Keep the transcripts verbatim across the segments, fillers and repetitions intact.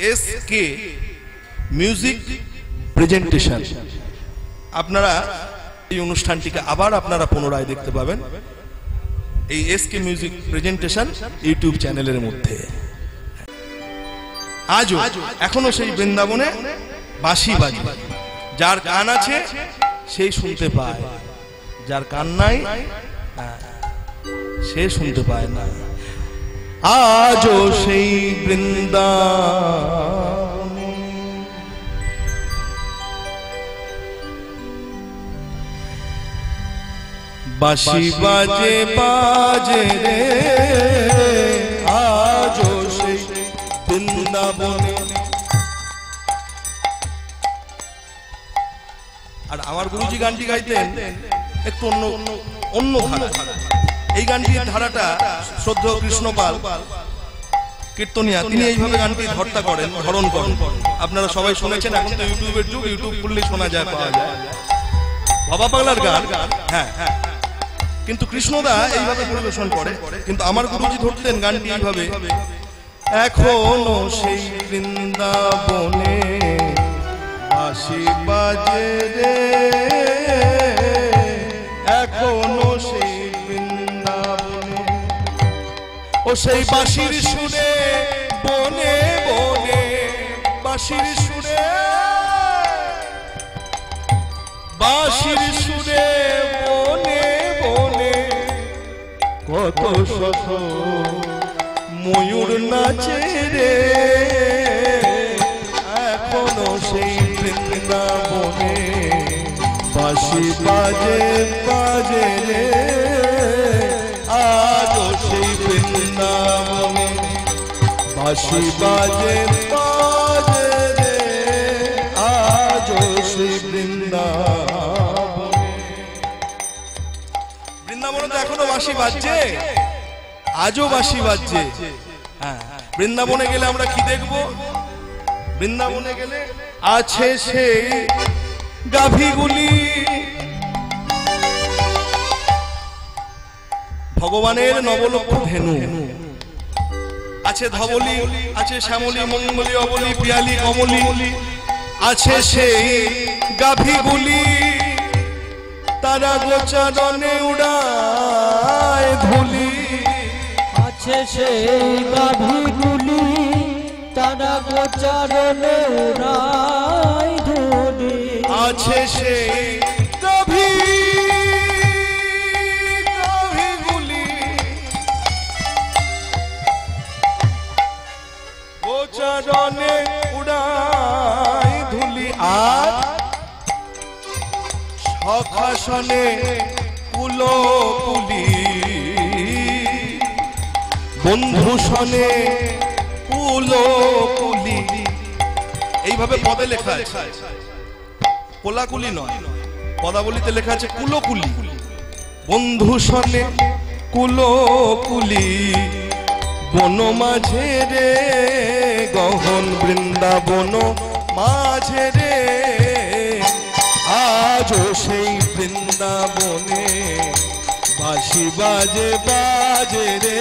S K music presentation. আপনারা এই অনুষ্ঠানটিকে আবার আপনারা পুনরায় দেখতে পাবেন এই S K music presentation YouTube চ্যানেলের মধ্যে। আজও এখনো সেই বৃন্দাবনে বাঁশি বাজে, যার কান আছে সেই শুনতে পায়, যার কান নাই সে শুনতে পায় না। আজও সেই বৃন্দাবন বাঁশি বাজে বাজে রে, আজও সেই বৃন্দাবনে। আর আমার গুরুজি গানটি গাইতেন একটু অন্য অন্য ধারা। এই গানটির ধারাটা শ্রদ্ধেয় কৃষ্ণপাল কীর্তনিয়া, তিনি এইভাবে গানটি ধর্তা করেন, ধরণ করেন। আপনারা সবাই শুনেছেন, এখন তো ইউটিউবের যুগ, ইউটিউব খুললে শোনা যায়, পাওয়া যায়। বাবা পাগলার গান, হ্যাঁ হ্যাঁ, কিন্তু কৃষ্ণদা এইভাবে পরিবেশন করে। কিন্তু আমার গুরুজি ধরতেন গানটি এইভাবে, এখনো সেই বৃন্দাবনে বাঁশি বাজে রে, এখনো সেই বৃন্দাবনে। ও সেই বাঁশির সুরে বনে বনে, বাঁশির সুরে বাঁশির সুরে বনে বনে কত শত ময়ূর নাচে রে, এখনো সেই বৃন্দাবনে বাঁশি বাজে বাজে রে, আজও সেই বৃন্দাবনে বাঁশি বাজে বাজে রে, আজও সেই বৃন্দাবনে। বৃন্দাবনে তো এখনো বাঁশি বাজছে, আজও বাঁশি বাজছে। হ্যাঁ, বৃন্দাবনে গেলে আমরা কি দেখবো? বৃন্দাবনে গেলে আছে সেই গাভীগুলি, ভগবানের নবলক্ষ ধেনু, আছে ধবলি, আছে শ্যামলি, মঙ্গলি, অবলি, পিয়ালি, কমলি, আছে সেই গাভীগুলি, তারা গোচারণে উড়ায় ধুলি, আছে সেই গাভীগুলি, তারা গোচারণে উড়ায় ধুলি, আছে সেই গাভী গাভীগুলি, গোচারণে উড়ায় ধুলি, আর সখাসনে কুলকুলি, বন্ধুসনে কুলকুলি। এইভাবে পদে লেখা আছে, কোলাকুলি নয়, পদাবলিতে লেখা আছে কুলকুলি। বন্ধুসনে কুলকুলি, বন মাঝে রে গহন বৃন্দাবন মাঝে রে, আজও সেই বৃন্দাবনে বাঁশি বাজে বাজে রে,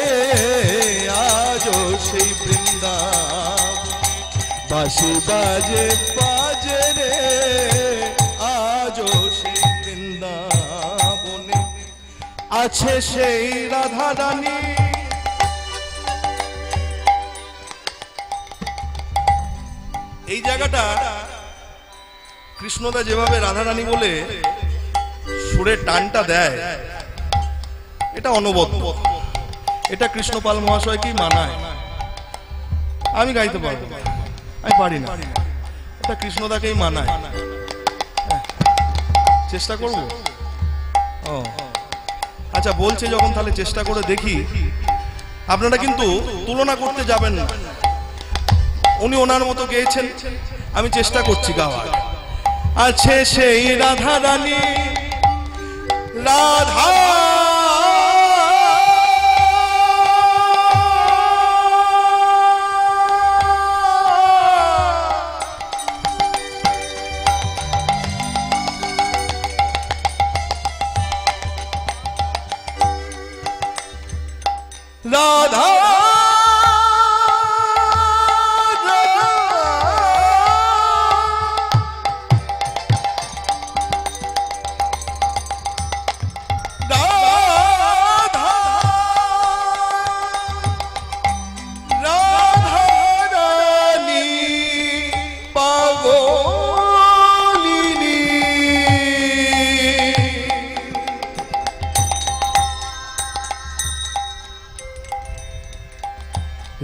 আজও সেই বৃন্দাবন বাঁশি বাজে বাজে রে, আজও সেই বৃন্দাবনে আছে সেই রাধা রানী। এই জায়গাটা কৃষ্ণদা যেভাবে রাধা রানী বলে সুরের টানটা দেয়, এটা অনবদ্য, এটা কৃষ্ণপাল মহাশয়কেই মানায়। আমি গাইতে পারবো, আমি পারি না, এটা কৃষ্ণদাকেই মানায়। চেষ্টা করব। ও আচ্ছা, বলছে যখন তাহলে চেষ্টা করে দেখি। আপনারা কিন্তু তুলনা করতে যাবেন না, উনি ওনার মতো গেয়েছেন, আমি চেষ্টা করছি গাওয়ার। আছে সেই রাধা রানী, রাধা রাধা রাধা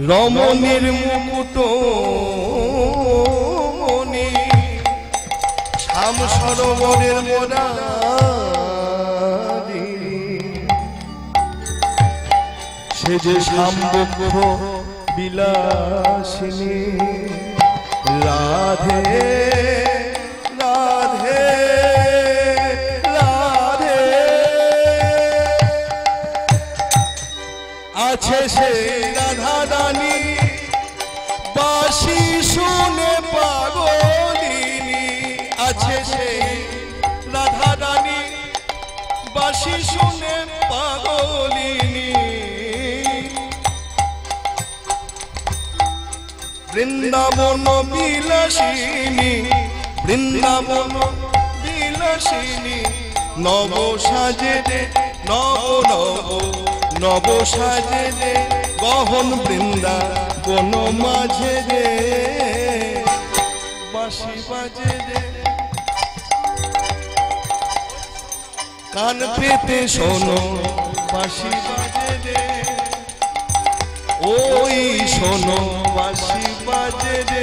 রমণীর মুকুট মণি শ্যাম সরোবরের মোরা সে যে শ্যামবক্ষ বিলাসিনী রাধে রাধে রাধে আছে সেই রাধা রানী বাঁশি শুনে পাগলিনী আছে সেই রাধা রানী বাঁশি শুনে পাগলিনী বৃন্দাবন বিলাসিনী বৃন্দাবন বিলাসিনী নব সাজে রে নব নব নব সাজে রে গহন বৃন্দাবন মাঝে রে বাঁশি বাজে রে কান পেতে শোনো বাঁশি বাজে রে ওই শোনো বাঁশি বাজে রে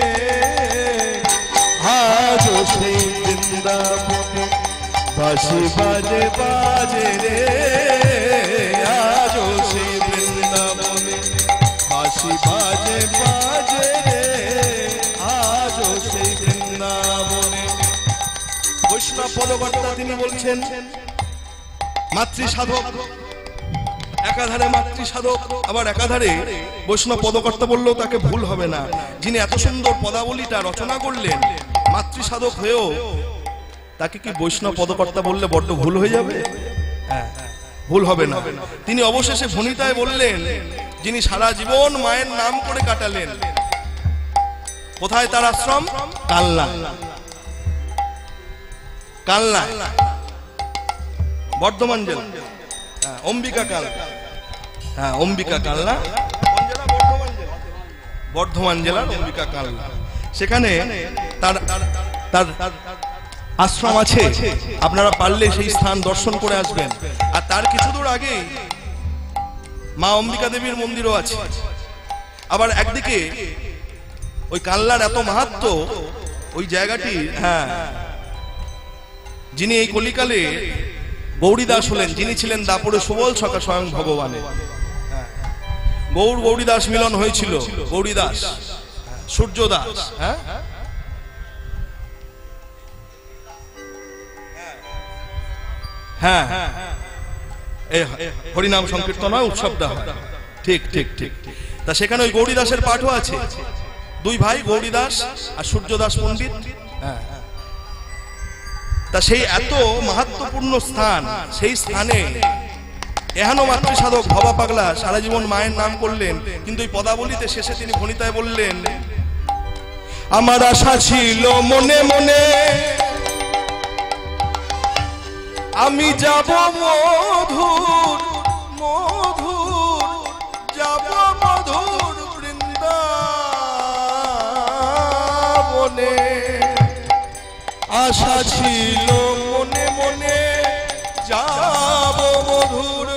আজ সেই বৃন্দাবনে বাঁশি বাজে বাজে রে আজ সেই বৃন্দাবনে বাঁশি বাজে বাজে রে আজ সেই বৃন্দাবনে। বৈষ্ণব পদকর্তা তিনি বলছেন মাতৃ সাধক, একাধারে মাতৃ সাধক আবার একাধারে বৈষ্ণব পদকর্তা বললেও তাকে ভুল হবে না। যিনি এত সুন্দর পদাবলীটা রচনা করলেন মাতৃ সাধক হয়েও তাকে কি বৈষ্ণব পদকর্তা বললে বড্ড ভুল হয়ে যাবে? হ্যাঁ, ভুল হবে না। তিনি অবশেষে ভণিতায় বললেন যিনি সারা জীবন মায়ের নাম করে কাটালেন। কোথায় তার আশ্রম? কালনা। কালনা বর্ধমান জেলা, অম্বিকা কাল, হ্যাঁ অম্বিকা কালনা, বর্ধমান জেলার অম্বিকা কালনা। সেখানে তার তার আশ্রম আছে, আপনারা পারলে সেই স্থান দর্শন করে আসবেন। আর তার কিছু দূর আগে মা অম্বিকা দেবীর মন্দিরও আছে। আবার একদিকে ওই কালনার এত মাহাত্ম্য ওই জায়গাটি, হ্যাঁ যিনি এই কলিকালে গৌরীদাস হলেন, যিনি ছিলেন দাপরে সুবল সখা স্বয়ং ভগবানে। গৌর গৌরীদাস মিলন হয়েছিল, গৌরীদাস সূর্যদাস, হ্যাঁ হ্যাঁ হরিনাম সংকীর্তন হয়, উৎসবটা হয়, ঠিক ঠিক ঠিক। তা সেখানে ওই গৌরীদাসের পাঠও আছে, দুই ভাই গৌরীদাস আর সূর্যদাস পণ্ডিত। হ্যাঁ, তা সেই এত মাহাত্ম্যপূর্ণ স্থান, সেই স্থানে এহানো মাতৃ সাধক ভবা পাগলা সারা জীবন মায়ের নাম করলেন, কিন্তু এই পদাবলিতে শেষে তিনি ভণিতায় বললেন আমার আশা ছিল মনে মনে আমি যাব মধুর মধুর যাব মধুর বৃন্দাবনে। আশা ছিল মনে মনে যাব মধুর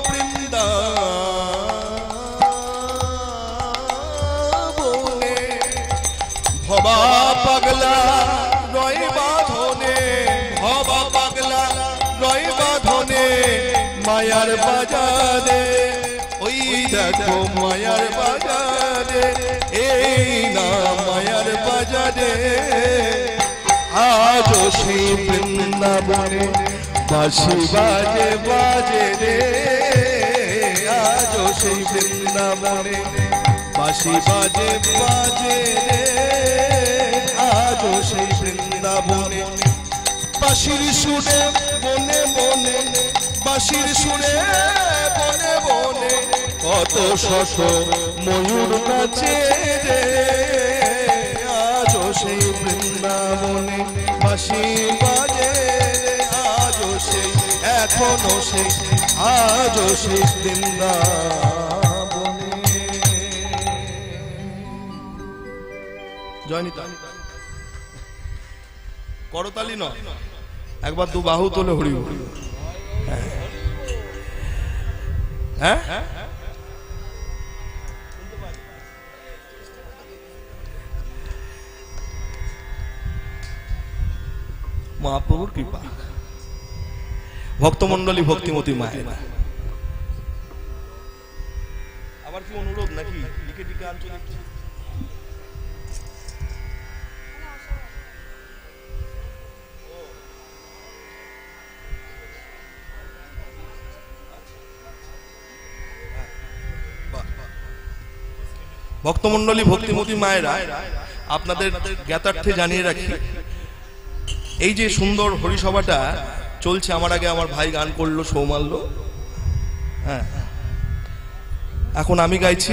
বৃন্দাবনে। ভবা পাগলা রয় বাঁধনে, ভবা পাগলা রয় বাঁধনে মায়ার বাজারে, ওই দেখো মায়ার বাজারে, এই না মায়ার বাজারে। আজ সেই বৃন্দাবনে বাঁশি বাজে বাজে রে, আজ সেই বৃন্দাবনে বাঁশি বাজে বাজে রে, আজ সেই বৃন্দাবনে। বাঁশির সুরে বনে বনে, বাঁশির সুরে বনে বনে কত শত ময়ূর নাচে রে, আজ সেই বৃন্দাবনে বাঁশি বাজে রে, আজ সেই এখনো সেই আজ সেই বৃন্দাবনে। জয়নিতা করতালি নয়, একবার দু বাহু তোলে হরি হরি। হ্যাঁ মহাপ্রভুর কৃপা। ভক্তমন্ডলী, ভক্তিমতী মায়েরা, আবার কি অনুরোধ নাকি দিকে দিকে আঞ্চলিক ভক্তমন্ডলী, ভক্তিমতী মায়েরা, আপনাদের জ্ঞাতার্থে জানিয়ে রাখি, এই যে সুন্দর হরিসভাটা চলছে, আমার আগে আমার ভাই গান করলো, সৌমাল্য, হ্যাঁ, এখন আমি গাইছি।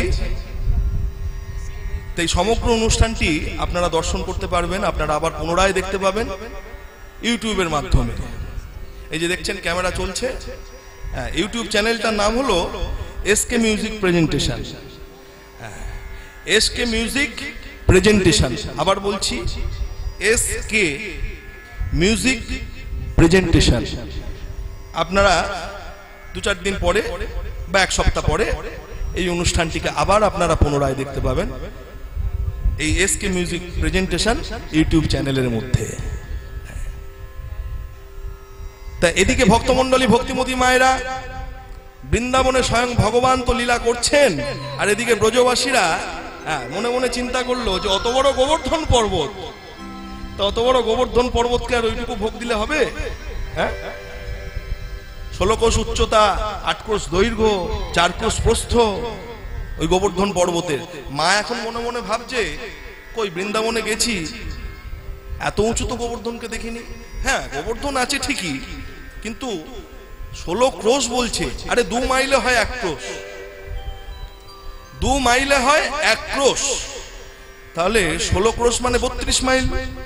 এই সমগ্র অনুষ্ঠানটি আপনারা দর্শন করতে পারবেন, আপনারা আবার পুনরায় দেখতে পাবেন ইউটিউবের মাধ্যমে। এই যে দেখছেন ক্যামেরা চলছে, হ্যাঁ, ইউটিউব চ্যানেলটার নাম হলো SK music presentation. SK music presentation, আবার বলছি এসকে মিউজিক প্রেজেন্টেশন। আপনারা দু চার দিন পরে বা এক সপ্তাহ পরে এই অনুষ্ঠানটিকে আবার আপনারা পুনরায় দেখতে পাবেন এই এসকে মিউজিক প্রেজেন্টেশন ইউটিউব চ্যানেলের মধ্যে। তা এদিকে ভক্তমন্ডলী, ভক্তিমতী মায়েরা, বৃন্দাবনে স্বয়ং ভগবান তো লীলা করছেন, আর এদিকে ব্রজবাসীরা হ্যাঁ মনে মনে চিন্তা করলো যে অত বড় গোবর্ধন পর্বত, তো অত বড় গোবর্ধন পর্বতকে আর ওইটুকু ভোগ দিলে হবে? হ্যাঁ, ষোলো কোষ উচ্চতা, আট কোষ দৈর্ঘ্য, চার কোষ প্রস্থ ওই গোবর্ধন পর্বতের। মা এখন মনে মনে ভাবছে, কই বৃন্দাবনে গেছি, এত উঁচু তো গোবর্ধনকে দেখিনি। হ্যাঁ, গোবর্ধন আছে ঠিকই, কিন্তু ষোলো ক্রোশ বলছে, আরে দু মাইলে হয় এক ক্রোশ, দু মাইলে হয় এক ক্রোশ, তাহলে ষোলো ক্রোশ মানে বত্রিশ মাইল।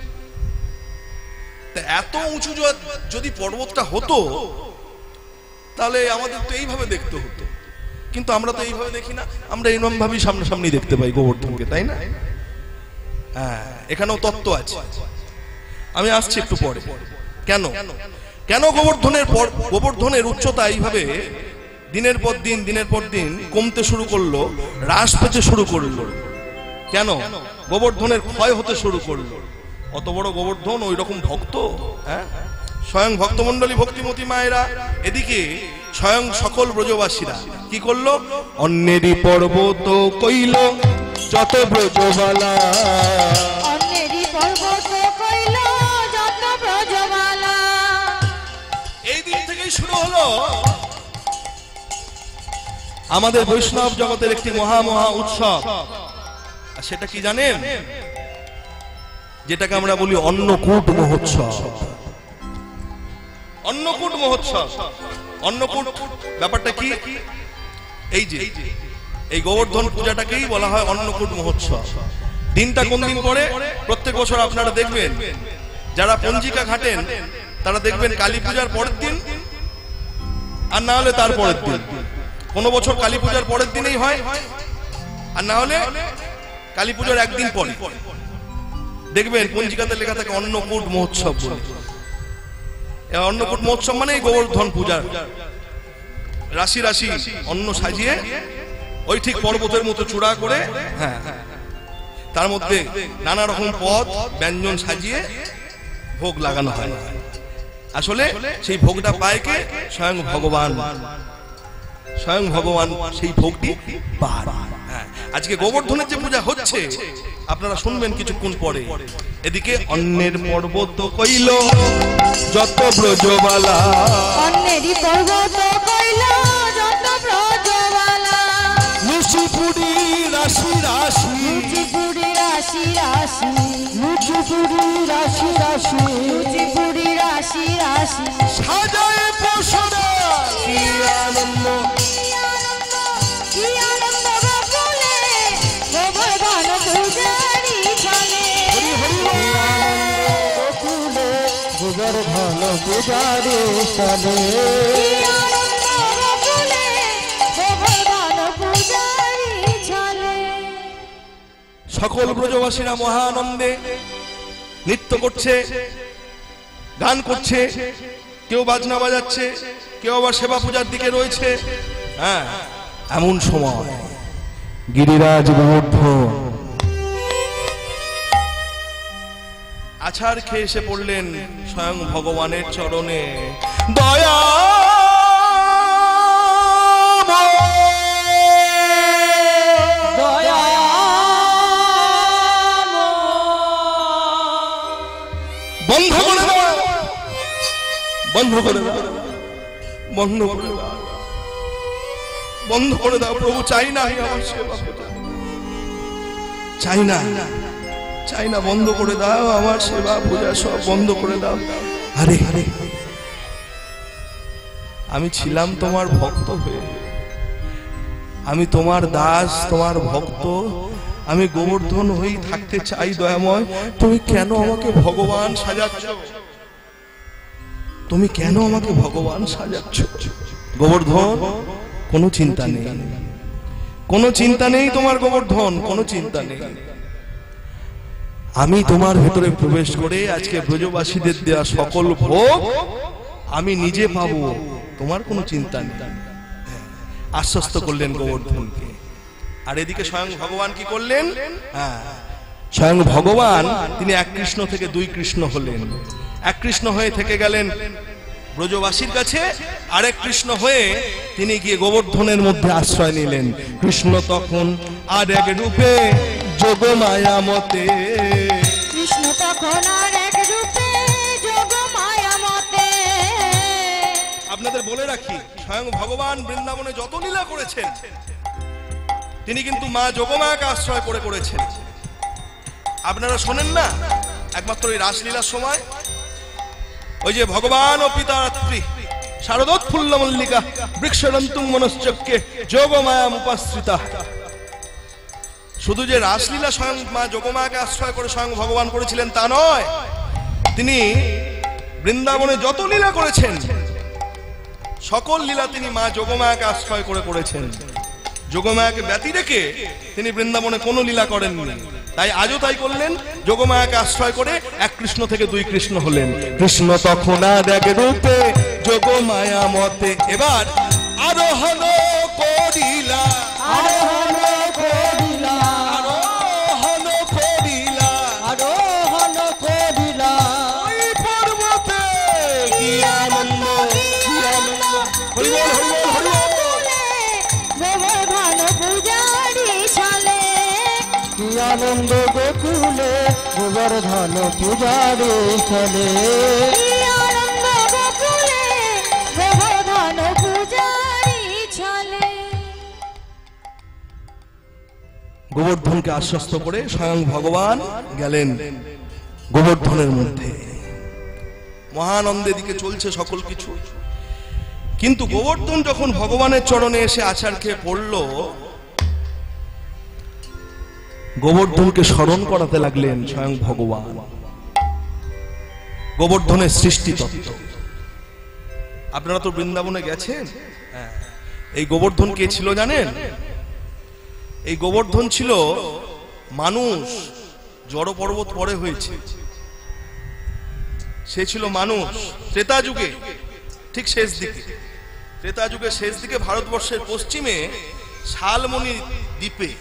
এত উঁচু যদি পর্বতটা হতো তাহলে আমাদের তো এইভাবে দেখতে হতো, কিন্তু আমরা তো এইভাবে দেখি না, আমরা এরকম ভাবেই সামনাসামনি দেখতে পাই গোবর্ধনকে, তাই না? হ্যাঁ, এখানেও তত্ত্ব আছে, আমি আসছি একটু পরে। কেন কেন গোবর্ধনের গোবর্ধনের উচ্চতা এইভাবে দিনের পর দিন দিনের পর দিন কমতে শুরু করলো, হ্রাস পেতে শুরু করলো? কেন গোবর্ধনের ক্ষয় হতে শুরু করলো? অত বড় গোবর্ধন, ওই রকম ভক্ত, হ্যাঁ, স্বয়ং ভক্তমন্ডলী, ভক্তিমতী মায়েরা, এদিকে স্বয়ং সকল ব্রজবাসীরা কি করলো? অন্যেরই পর্বত কইল যত ব্রজবালা, অন্যেরই পর্বত কইল যত ব্রজবালা। এই দিন থেকেই শুরু হলো আমাদের বৈষ্ণব জগতের একটি মহা মহা উৎসব। আর সেটা কি জানেন? যেটাকে আমরা বলি অন্নকূট মহোৎসব। অন্নকূট মহোৎসব, অন্নকূট ব্যাপারটা কি? এই যে এই গোবর্ধন পূজাটাকেই বলা হয় অন্নকূট মহোৎসব। দিনটা কোন দিন পরে? প্রত্যেক বছর আপনারা দেখবেন, যারা পঞ্জিকা ঘাটেন তারা দেখবেন কালী পূজার পরের দিন, আর না হলে তার পরের দিন। কোন বছর কালী পূজার পরের দিনেই হয়, আর না হলে কালী পূজার একদিন পরে। দেখবেন পঞ্জিকাতে লেখা থাকে অন্নকূট মহোৎসব বলে। অন্নকূট মহোৎসব মানে গোবর্ধন পূজার রাশি রাশি অন্ন সাজিয়ে ওই ঠিক পর্বতের মতো চূড়া করে, হ্যাঁ, তার মধ্যে নানা রকম পদ ব্যঞ্জন সাজিয়ে ভোগ লাগানো হয়। আসলে সেই ভোগটা পায় কে? স্বয়ং ভগবান। স্বয়ং ভগবান সেই ভোগটি পান। আজকে গোবর্ধনের যে পূজা হচ্ছে আপনারা শুনবেন কিছুক্ষণ পরে। এদিকে অন্যের পর্বত কইল যত ব্রজবালা, অন্যেরই পর্বত কইল যত ব্রজবালা। লুচিপুরি রাশি রাশি, লুচিপুরি রাশি রাশি, লুচিপুরি রাশি রাশি, লুচিপুরি রাশি রাশি। সাজায় পোষণা কি আনন্দ, কি আনন্দ, কি আনন্দ গোকুলে গোবর্ধন পূজারি চলে। হরি হরি গোকুলে গোবর্ধন পূজারে চলে। কি আনন্দ গোকুলে গোবর্ধন পূজারি চলে। সকল ব্রজবাসীরা মহা আনন্দে নৃত্য করছে, গান করছে, কেউ বাজনা বাজাচ্ছে, কেউ আবার সেবা পূজার দিকে রয়েছে। হ্যাঁ, এমন সময় গিরিরাজ গোবর্ধন আছাড় খেয়ে এসে পড়লেন স্বয়ং ভগবানের চরণে। দয়া দয়া বন্ধ করে দাও, বন্ধ করে দাও, বন্ধ করে দাও, বন্ধ করে দাও প্রভু। চাই না আমার সেবা, চাই না, চাই না, বন্ধ করে দাও আমার সেবা পূজা সব বন্ধ করে দাও। আরে আরে আমি ছিলাম তোমার ভক্ত হয়ে, আমি তোমার দাস, তোমার ভক্ত, আমি গোবর্ধন হয়েই থাকতে চাই দয়াময়। তুমি কেন আমাকে ভগবান সাজাচ্ছ? তুমি কেন আমাকে ভগবান সাজাচ্ছ? গোবর্ধন কোনো চিন্তা নেই, কোনো চিন্তা নেই তোমার গোবর্ধন, কোনো চিন্তা নেই। আমি তোমার ভেতরে প্রবেশ করে আজকে ব্রজবাসীদের দেওয়া সকল ভোগ আমি নিজে পাবো, তোমার কোনো চিন্তা নেই। আশ্বস্ত করলেন গোবর্ধনকে। আর এদিকে স্বয়ং ভগবান কি করলেন? হ্যাঁ, স্বয়ং ভগবান তিনি এক কৃষ্ণ থেকে দুই কৃষ্ণ হলেন। এক কৃষ্ণ হয়ে থেকে গেলেন ব্রজবাসীর কাছে, আরেক কৃষ্ণ হয়ে তিনি গিয়ে গোবর্ধনের মধ্যে আশ্রয় নিলেন। কৃষ্ণ তখন আর এক রূপে যোগমায়া মতে, কৃষ্ণ তখন আর এক রূপে যোগমায়া মতে। আপনাদের বলে রাখি, স্বয়ং ভগবান বৃন্দাবনে যত লীলা করেছেন তিনি কিন্তু মা যোগমায়াকে আশ্রয় করে করেছেন। আপনারা শোনেন না, একমাত্র এই রাসলীলার সময় ওই যে ভগবান ও পিতারাত্রি শারদোৎফুল্ল মল্লিকা বৃক্ষরন্তুং মনশ্চক্রে যোগমায়া উপাশ্রিতা। শুধু যে রাসলীলা স্বয়ং মা যোগমায়াকে আশ্রয় করে স্বয়ং ভগবান করেছিলেন তা নয়, তিনি বৃন্দাবনে যত লীলা করেছেন সকল লীলা তিনি মা যোগমায়াকে আশ্রয় করে করেছেন। যোগমায়াকে ব্যতি রেখে তিনি বৃন্দাবনে কোনো লীলা করেননি। তাই আজও তাই করলেন, যোগমায়াকে আশ্রয় করে এক কৃষ্ণ থেকে দুই কৃষ্ণ হলেন। কৃষ্ণ তখন আর এক রূপে যোগমায়া মতে। এবার আরোহণ করিলা, আরোহণ করিলা, আরোহণ করিলা, আরোহণ করিলা, ওই পর্বতে কি আনন্দ, কি আনন্দ, হরি বল, হরি বল, হরি বল। গোবর্ধন পূজারি চলে, কি আনন্দ গোকুলে গোবর্ধন পূজারে চলে। কি আনন্দ গোকুলে গোবর্ধন পূজারি চলে। গোবর্ধনকে আশ্বস্ত করে স্বয়ং ভগবান গেলেন গোবর্ধনের মধ্যে। মহানন্দের দিকে চলছে সকল কিছু, কিন্তু গোবর্ধন যখন ভগবানের চরণে এসে আছাড় খেয়ে পড়ল, গোবর্ধনকে স্মরণ করাতে লাগলেন স্বয়ং ভগবান। গোবর্ধনের সৃষ্টি তত্ত্ব আপনারা তো বৃন্দাবনে গেছেন। এই গোবর্ধন কে ছিল জানেন? এই গোবর্ধন ছিল মানুষ, জড় পর্বত পরে হয়েছে, সে ছিল মানুষ ত্রেতা যুগে, ঠিক শেষ দিকে, ত্রেতা যুগের শেষ দিকে ভারতবর্ষের পশ্চিমে শালমণি দ্বীপে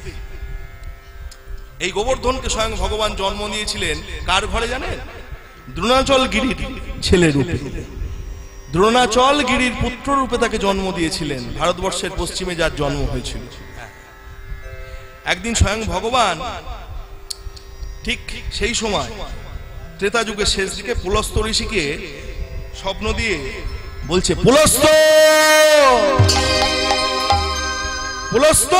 এই গোবর্ধনকে স্বয়ং ভগবান জন্ম দিয়েছিলেন। কার ঘরে জানেন? দ্রোণাচল গিরির ছেলে রূপে, দ্রোণাচল গিরির পুত্র রূপে তাকে জন্ম দিয়েছিলেন। ভারতবর্ষের পশ্চিমে যার জন্ম হয়েছিল। একদিন স্বয়ং ভগবান ঠিক সেই সময় ত্রেতা যুগের শেষ দিকে পুলস্ত ঋষিকে স্বপ্ন দিয়ে বলছে, পুলস্ত, পুলস্ত,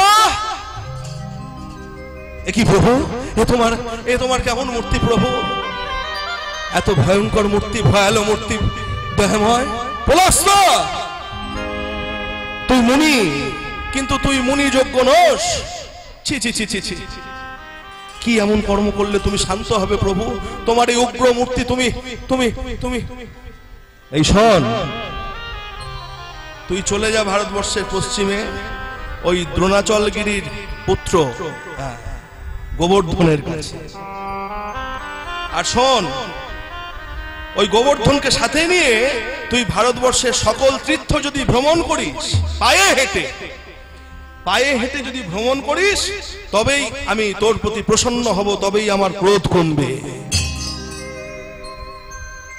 এ কি প্রভু, এ তোমার এ তোমার কেমন মূর্তি প্রভু? এত ভয়ঙ্কর মূর্তি, ভয়ালো মূর্তি, দয়াময়। পুলস্ত, তুই মুনি, কিন্তু তুই মুনি যোগ্য নোস। ছি ছি ছি ছি ছি, কি এমন কর্ম করলে তুমি শান্ত হবে প্রভু? তোমার এই উগ্র মূর্তি, তুমি তুমি তুমি এই শোন, তুই চলে যা ভারতবর্ষের পশ্চিমে ওই দ্রোণাচলগিরির পুত্র গোবর্ধনের কাছে। আর শোন, ওই গোবর্ধনকে সাথে নিয়ে তুই ভারতবর্ষের সকল তীর্থ যদি ভ্রমণ করিস, পায়ে হেঁটে পায়ে হেঁটে যদি ভ্রমণ করিস, তবেই আমি তোর প্রতি প্রসন্ন হব, তবেই আমার ক্রোধ কমবে।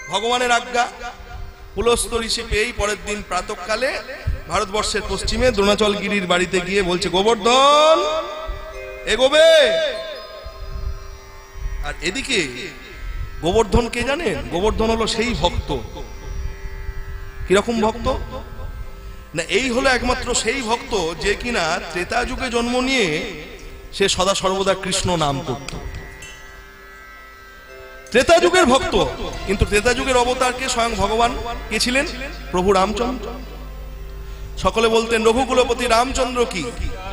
ভগবানের আজ্ঞা পুলস্ত্য ঋষি পেয়েই পরের দিন প্রাতঃকালে ভারতবর্ষের পশ্চিমে দ্রোণাচল গিরির বাড়িতে গিয়ে বলছে, গোবর্ধন এগোবে। আর এদিকে গোবর্ধন কে জানেন? গোবর্ধন হলো সেই ভক্ত। কিরকম ভক্ত না, এই হলো একমাত্র সেই ভক্ত যে কিনা ত্রেতা যুগে জন্ম নিয়ে সে সদা সর্বদা কৃষ্ণ নাম করত। ত্রেতা যুগের ভক্ত, কিন্তু ত্রেতা যুগের অবতারকে স্বয়ং ভগবান কে ছিলেন? প্রভু রামচন্দ্র। সকলে বলতেন রঘুকুলপতি রামচন্দ্র কি,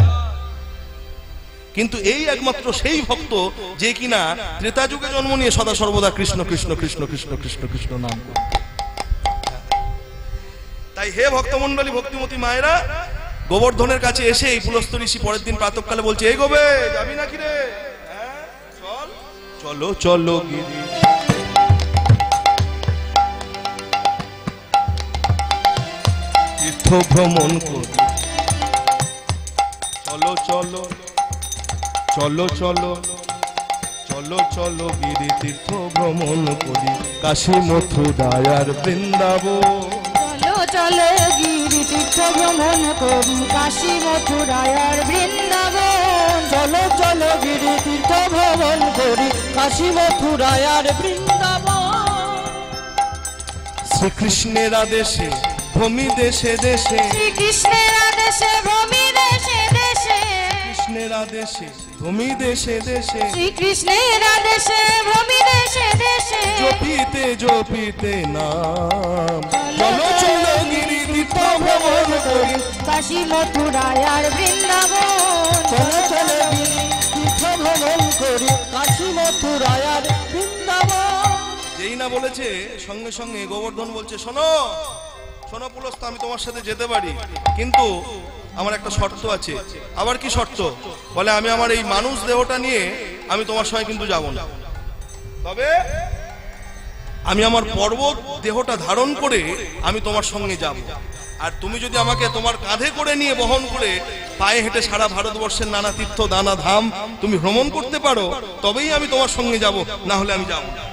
কিন্তু এই একমাত্র সেই ভক্ত যে কিনা ত্রেতা যুগে জন্ম নিয়ে সদা সর্বদা কৃষ্ণ কৃষ্ণ কৃষ্ণ কৃষ্ণ কৃষ্ণ কৃষ্ণ নাম করত। তাই হে ভক্তমণ্ডলী, ভক্তিমতী মায়েরা, গোবর্ধনের কাছে এসে এই পুলস্ত্য ঋষি পরের দিন প্রাতঃকালে বলছে, এই গোবে যাবি নাকি রে? চল চলো চলো গিরি, তীর্থ ভ্রমণ করি, চলো চলো চলো চলো চলো চলো গিরি তীর্থ ভ্রমণ করি, কাশী মথুরায় আর বৃন্দাবন। চলো চলো গিরি তীর্থ ভ্রমণ করি, কাশী মথুরায় আর বৃন্দাবন। চলো চলো গিরি তীর্থ ভ্রমণ করি, কাশী মথুরায় আর বৃন্দাবন। শ্রীকৃষ্ণের আদেশে ভূমি দেশে দেশে, শ্রীকৃষ্ণের আদেশে ভূমি দেশে দেশে, কৃষ্ণের আদেশে ভূমি দেশে দেশে, শ্রীকৃষ্ণের আদেশে ভূমি দেশে দেশে, জপিতে জপিতে নাম। চলো চলো গিরি তীর্থ ভ্রমণ করি, কাশী মথুরায় আর বৃন্দাবন। চলো চলো গিরি তীর্থ ভ্রমণ করি, কাশী মথুরায় আর বৃন্দাবন। যেই না বলেছে সঙ্গে সঙ্গে গোবর্ধন বলছে, শোনো শোনো পুলস্ত্য, আমি তোমার সাথে যেতে পারি, কিন্তু আমার একটা শর্ত আছে। আবার কি শর্ত? বলে, আমি আমার এই মানুষ দেহটা নিয়ে আমি তোমার সঙ্গে কিন্তু যাব না, তবে আমি আমার পর্বত দেহটা ধারণ করে আমি তোমার সঙ্গে যাব। আর তুমি যদি আমাকে তোমার কাঁধে করে নিয়ে বহন করে পায়ে হেঁটে সারা ভারতবর্ষের নানা তীর্থ নানা ধাম তুমি ভ্রমণ করতে পারো, তবেই আমি তোমার সঙ্গে যাব, না হলে আমি যাব না।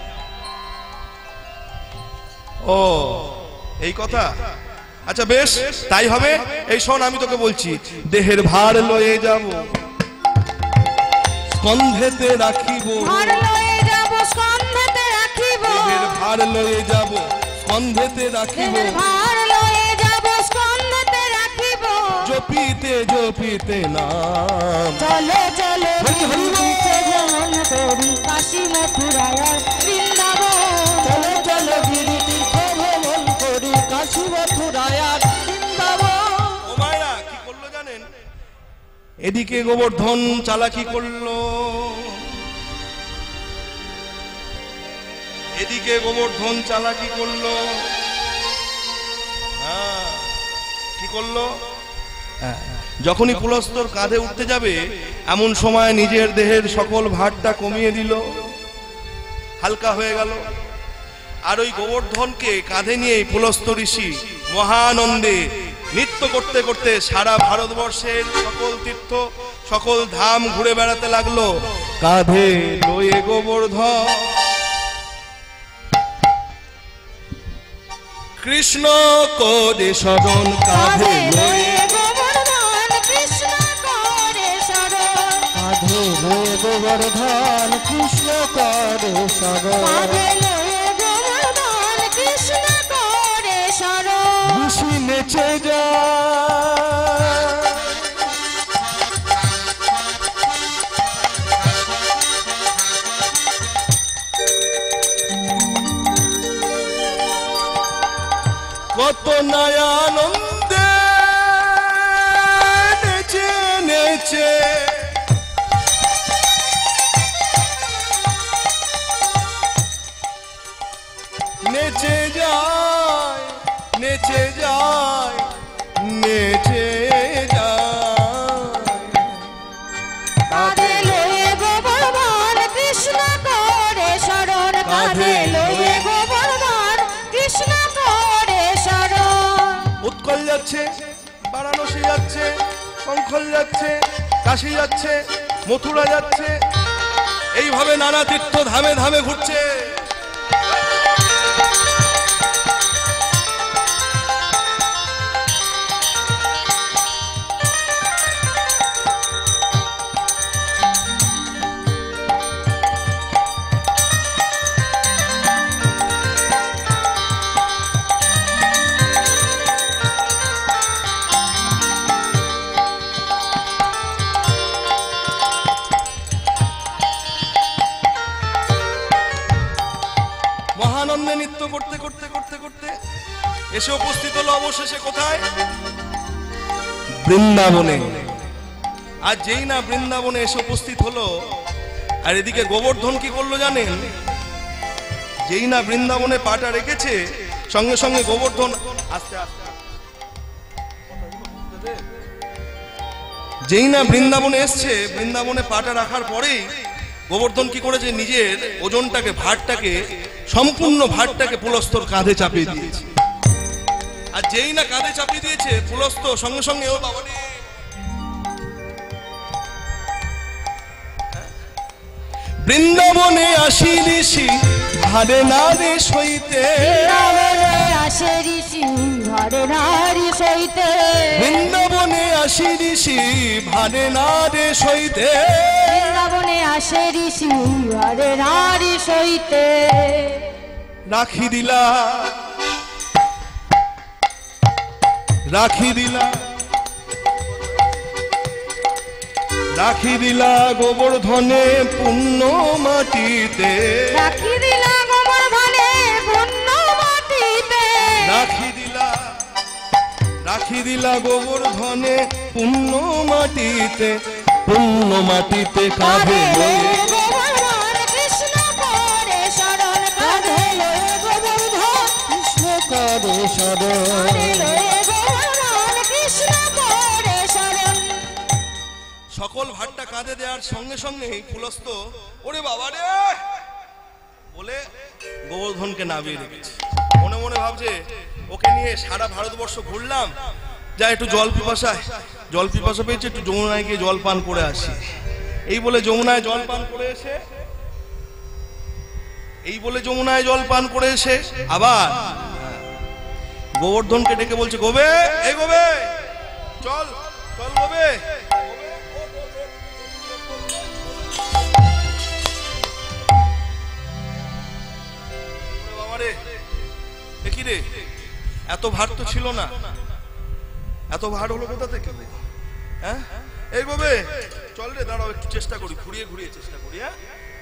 ও এই কথা, আচ্ছা বেশ তাই হবে। এই শোন, আমি তোকে বলছি, দেহের ভার লয়ে যাব, স্কন্ধেতে রাখিব, ভার লয়ে যাব স্কন্ধেতে রাখিব, দেহের ভার লয়ে যাব স্কন্ধেতে রাখিব, দেহের ভার লয়ে যাব স্কন্ধেতে রাখিব, জপিতে জপিতে নাম। চলো চলো গিরি তীর্থ ভ্রমণ করি, কাশী মথুরায় আর বৃন্দাবন। চলো চলো গিরি তীর্থ ভ্রমণ করি, কাশী মথুরায় আর বৃন্দাবন। ও মায়েরা, কি করলো জানেন? এদিকে গোবর্ধন চালাকি করলো, এদিকে গোবর্ধন চালাকি করলো। হ্যাঁ, কি করলো? যখনই পুলস্ত্যর কাঁধে উঠতে যাবে, এমন সময় নিজের দেহের সকল ভারটা কমিয়ে দিল, হালকা হয়ে গেল। আর ওই গোবর্ধনকে কাঁধে নিয়ে পুলস্ত্য ঋষি মহানন্দে নৃত্য করতে করতে সারা ভারতবর্ষের সকল তীর্থ সকল ধাম ঘুরে বেড়াতে লাগলো, কাঁধে লয়ে গোবর্ধন। কৃষ্ণ করে শরণ, কাঁধে লয়ে গোবর্ধন, কৃষ্ণ করে শরণ, কাঁধে লয়ে গোবর্ধন, কৃষ্ণ করে শরণ। কাঁধে লয়ে গোবর্ধন, কৃষ্ণ করে শরণ। ঋষি নেচে যায়, কত নয়ানন্দে নেচে নেচে নেচে যায় নেচে যায় নেচে যায়। কাঁধে লয়ে গোবর্ধন, কৃষ্ণ করে শরণ, কাঁধে লয়ে গোবর্ধন, কৃষ্ণ করে শরণ। উৎকল যাচ্ছে, বারাণসী যাচ্ছে, কঙ্খল যাচ্ছে, কাশী যাচ্ছে, মথুরা যাচ্ছে, এইভাবে নানা তীর্থ ধামে ধামে ঘুরছে। মহানন্দে নৃত্য করতে করতে করতে করতে এসে উপস্থিত হলো অবশেষে কোথায়? বৃন্দাবনে। আর যেই না বৃন্দাবনে এসে উপস্থিত হলো, আর এদিকে গোবর্ধন কি করলো জানেন? যেই না বৃন্দাবনে পাটা রেখেছে, সঙ্গে সঙ্গে গোবর্ধন আস্তে আস্তে যেই না বৃন্দাবনে এসছে, বৃন্দাবনে পাটা রাখার পরেই গোবর্ধন কি করেছে? নিজের ওজনটাকে, ভারটাকে, সম্পূর্ণ ভারটাকে পুলস্তর কাঁধে চাপিয়ে দিয়েছে। আর যেই না কাঁধে চাপিয়ে দিয়েছে পুলস্ত, সঙ্গে সঙ্গে ও বাবা রে, বৃন্দাবনে আসি ঋষি ভারে নারে সইতে, বৃন্দাবনে আসে ঋষি ভারে নারী সইতে, বৃন্দাবনে আসি ঋষি ভারে নারে সইতে, বৃন্দাবনে আসে ঋষি ভারে নারী সইতে, রাখি দিলা রাখি দিলা রাখি দিলা গোবর্ধনে পুণ্য মাটিতে, রাখি দিলা গোবর্ধনে পুণ্য মাটিতে, রাখি দিলা রাখি দিলা গোবর্ধনে পুণ্য মাটিতে, পুণ্য মাটিতে কাঁধে লয়ে গোবর্ধন কৃষ্ণ করে শরণ, কাঁধে লয়ে গোবর্ধন কৃষ্ণ করে শরণ, কাঁধে লয়ে গোবর্ধন কৃষ্ণ করে শরণ। সকল ভারটা কাঁধে দেওয়ার সঙ্গে সঙ্গে পুলস্ত ওরে বাবা রে বলে গোবর্ধনকে নামিয়ে রেখেছে। মনে মনে ভাবছে ওকে নিয়ে সারা ভারতবর্ষ ঘুরলাম, যা একটু জল পিপাসায় জল পিপাসা পেয়েছে, একটু যমুনায় গিয়ে জল পান করে আসি। এই বলে যমুনায় জল পান করে এসে এই বলে যমুনায় জল পান করে এসে আবার গোবর্ধনকে ডেকে বলছে, গোবে এই গোবে চল চল গোবে। দেখি রে, এত ভার তো ছিল না, এত ভার হলো কোথা থেকে? হ্যাঁ এই গোবে চল রে, দাঁড়াও একটু চেষ্টা করি, ঘুরিয়ে ঘুরিয়ে চেষ্টা করি। হ্যাঁ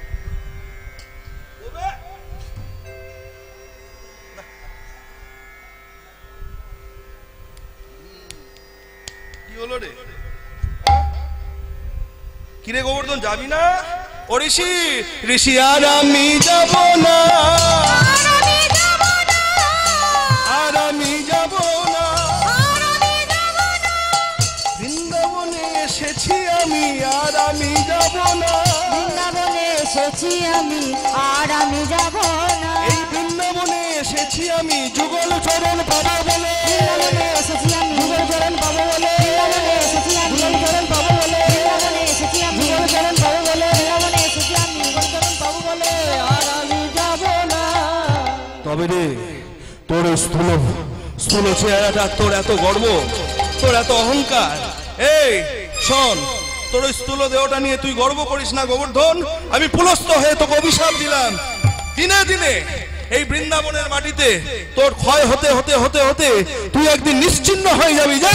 কি হলো রে? কিরে গোবর্ধন যাবি না? ও ঋষি ঋষি আর আমি যাব না, আর আমি যাব না, বৃন্দাবনে এসেছি আমি আর আমি যাব না, বৃন্দাবনে এসেছি আমি আর আমি যাব না, এই বৃন্দাবনে এসেছি আমি যুগল চরণ পাবো বলে, বৃন্দাবনে এসেছি আমি যুগল চরণ পাবো বলে, বৃন্দাবনে এসেছি আমি যুগল চরণ পাবো বলে, বৃন্দাবনে এসেছি আমি যুগল চরণ পাবো বলে, বৃন্দাবনে এসেছি আমি যুগল চরণ পাবো বলে, আর আমি যাব না। তবে রে তোর স্থূল স্থূল চেহারাটা, তোর এত গর্ব, তোর এত অহংকার, এই শোন, তোর স্থূল দেহটা নিয়ে তুই গর্ব করিস না গোবর্ধন। আমি পুলস্ত হয়ে তোকে অভিশাপ দিলাম, দিনে দিনে এই বৃন্দাবনের মাটিতে তোর ক্ষয় হতে হতে হতে হতে তুই একদিন নিশ্চিহ্ন হয়ে যাবি। যা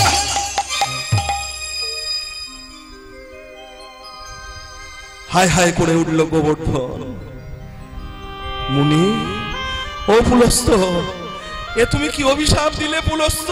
হায় হায় করে উঠল গোবর্ধন। মুনি ও পুলস্ত, এ তুমি কি অভিশাপ দিলে পুলস্ত?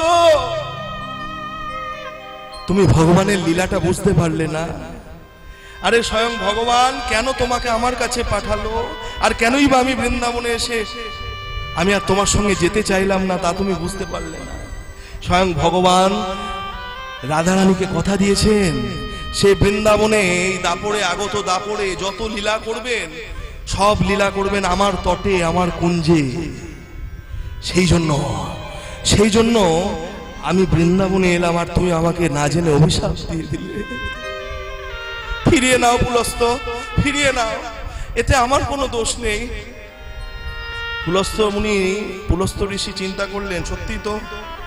তুমি ভগবানের লীলাটা বুঝতে পারলে না? আরে স্বয়ং ভগবান কেন তোমাকে আমার কাছে পাঠালো, আর কেনই বা আমি বৃন্দাবনে এসে আমি আর তোমার সঙ্গে যেতে চাইলাম না, তা তুমি বুঝতে পারলে না? স্বয়ং ভগবান রাধারানীকে কথা দিয়েছেন, সে বৃন্দাবনে এই দাপড়ে আগত দাপড়ে যত লীলা করবেন, সব লীলা করবেন আমার তটে, আমার কুঞ্জে। সেই জন্য সেই জন্য আমি বৃন্দাবনে এলাম, আর তুমি আমাকে না জেনে অভিশাপ দিয়ে দিলে। ফিরিয়ে নাও পুলস্ত, ফিরিয়ে নাও, এতে আমার কোনো দোষ নেই। পুলস্ত মুনি, পুলস্ত ঋষি চিন্তা করলেন, সত্যি তো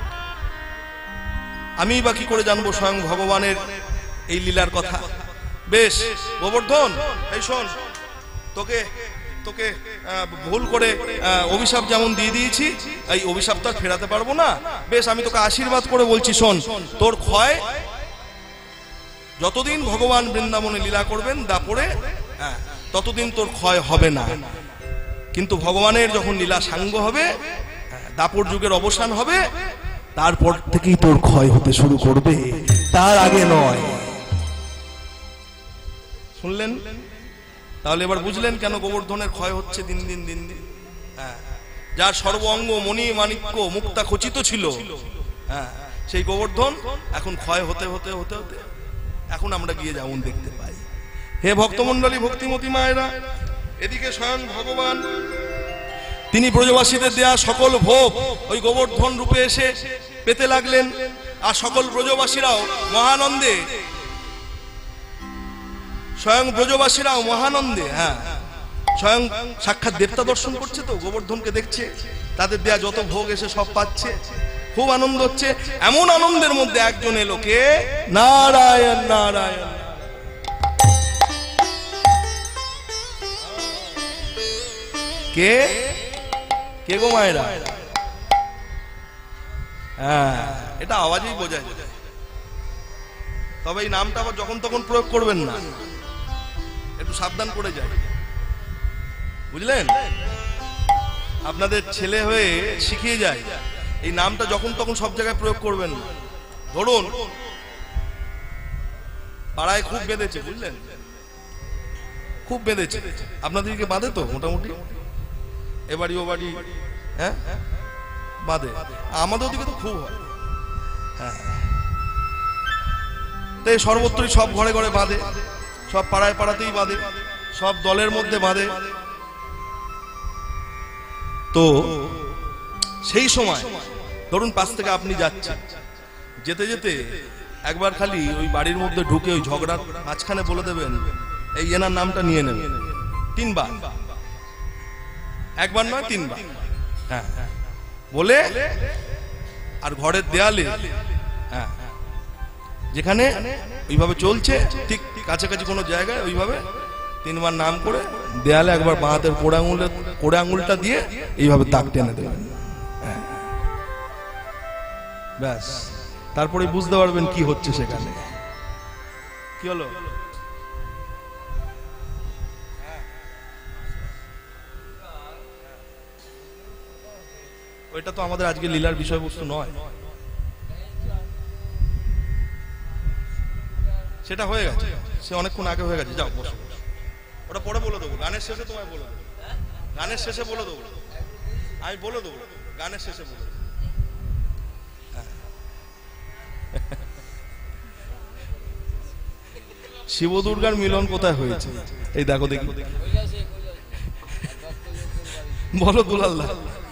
আমি বা কি করে জানবো স্বয়ং ভগবানের এই লীলার কথা। বেশ গোবর্ধন, এই শোন, তোকে তোকে ভুল করে অভিশাপ যেমন দিয়ে দিয়েছি, এই অভিশাপ তো আর ফেরাতে পারবো না। বেশ আমি তোকে আশীর্বাদ করে বলছি, শোন, তোর ক্ষয় যতদিন ভগবান বৃন্দাবনে লীলা করবেন দাপড়ে, ততদিন তোর ক্ষয় হবে না। কিন্তু ভগবানের যখন লীলা সাঙ্গ হবে, দাপর যুগের অবসান হবে, তারপর থেকেই তোর ক্ষয় হতে শুরু করবে, তার আগে নয়। শুনলেন? তাহলে এবার বুঝলেন কেন গোবর্ধনের ক্ষয় হচ্ছে দিন দিন দিন দিন। হ্যাঁ, যার সর্ব অঙ্গ মণি মাণিক্য মুক্তা খচিত ছিল, হ্যাঁ, সেই গোবর্ধন এখন ক্ষয় হতে হতে হতে হতে এখন আমরা গিয়ে যেমন দেখতে পাই। হে ভক্তমণ্ডলী, ভক্তিমতী মায়েরা, এদিকে স্বয়ং ভগবান তিনি ব্রজবাসীদের দেয়া সকল ভোগ ওই গোবর্ধন রূপে এসে পেতে লাগলেন, আর সকল ব্রজবাসীরাও মহানন্দে, স্বয়ং ব্রজবাসীরাও মহানন্দে, হ্যাঁ, স্বয়ং সাক্ষাৎ দেবতা দর্শন করছে, তো গোবর্ধনকে দেখছে, তাদের দেয়া যত ভোগ এসে সব পাচ্ছে, খুব আনন্দ হচ্ছে। এমন আনন্দের মধ্যে একজন এলো, কে? নারায়ণ নারায়ণ। কে? কে গো মায়েরা? হ্যাঁ, এটা আওয়াজেই বোঝা যায়। তবে এই নামটা আবার যখন তখন প্রয়োগ করবেন না, একটু সাবধান করে যায়, বুঝলেন? আপনাদের ছেলে হয়ে শিখিয়ে যায়, এই নামটা যখন তখন সব জায়গায় প্রয়োগ করবেন না। ধরুন পাড়ায় খুব বেঁধেছে, বুঝলেন, খুব বেঁধেছে, আপনাদেরকে বাঁধে তো মোটামুটি, এ বাড়ি ও বাড়ি, হ্যাঁ বাঁধে, আমাদের ওদিকে তো খুব হয়। হ্যাঁ, তাই সর্বত্রই সব ঘরে ঘরে বাঁধে, সব পাড়ায় পাড়াতেই বাঁধে, সব দলের মধ্যে বাঁধে। তো সেই সময় ধরুন পাশ থেকে আপনি যাচ্ছেন, যেতে যেতে একবার খালি ওই বাড়ির মধ্যে ঢুকে ওই ঝগড়ার মাঝখানে বলে দেবেন, এই এনার নামটা নিয়ে নেবেন তিনবার, একবার নয় তিনবার, হ্যাঁ, বলে আর ঘরের দেয়ালে, হ্যাঁ, যেখানে ওইভাবে চলছে ঠিক কাছাকাছি কোনো জায়গায় ওইভাবে তিনবার নাম করে দেয়ালে একবার বাঁ হাতের কোড়ে আঙুলে কোড়ে আঙুলটা দিয়ে এইভাবে দাগ টেনে দেবেন, ব্যাস। তারপরে বুঝতে পারবেন কি হচ্ছে সেখানে। কি হলো? ওইটা তো আমাদের আজকে লীলার বিষয়বস্তু নয়, সেটা হয়ে গেছে, সে অনেকক্ষণ আগে হয়ে গেছে। যাও বসো, ওটা পরে বলে দেবো, গানের শেষে তোমায় বলে দেবো, গানের শেষে বলে দেবো, আমি বলে দেবো, গানের শেষে বলে দেবো। শিব দুর্গার মিলন কোথায় হয়েছে? এই দেখো দেখি, বলো দুলাল্লাহ।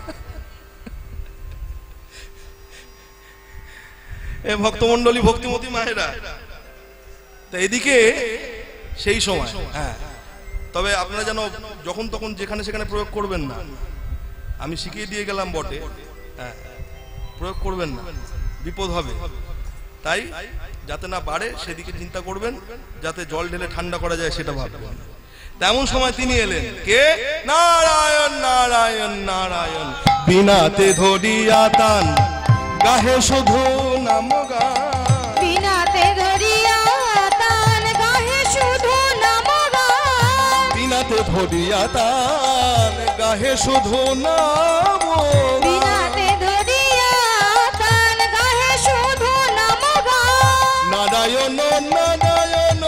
এ ভক্তমণ্ডলী, ভক্তিমতী মায়েরা, তা এদিকে সেই সময়, হ্যাঁ, তবে আপনারা যেন যখন তখন যেখানে সেখানে প্রয়োগ করবেন না। আমি শিখিয়ে দিয়ে গেলাম বটে, হ্যাঁ, প্রয়োগ করবেন না, বিপদ হবে। তাই যাতে না বাড়ে সেদিকে চিন্তা করবেন, যাতে জল ঢেলে ঠান্ডা করা যায় সেটা ভাববেন। তেমন সময় তিনি এলেন, কে? নারায়ণ নারায়ণ নারায়ণ। বিনাতে ধরিয়া তান গাহে শুধু নাম গান, বিনাতে ধরিয়া তান গাহে শুধু নাম গান, বিনাতে ধরিয়া তান গাহে শুধু নাম গান, বিনাতে ধরিয়া তান গাহে শুধু নাম গান। নারায়ণ নারায়ণ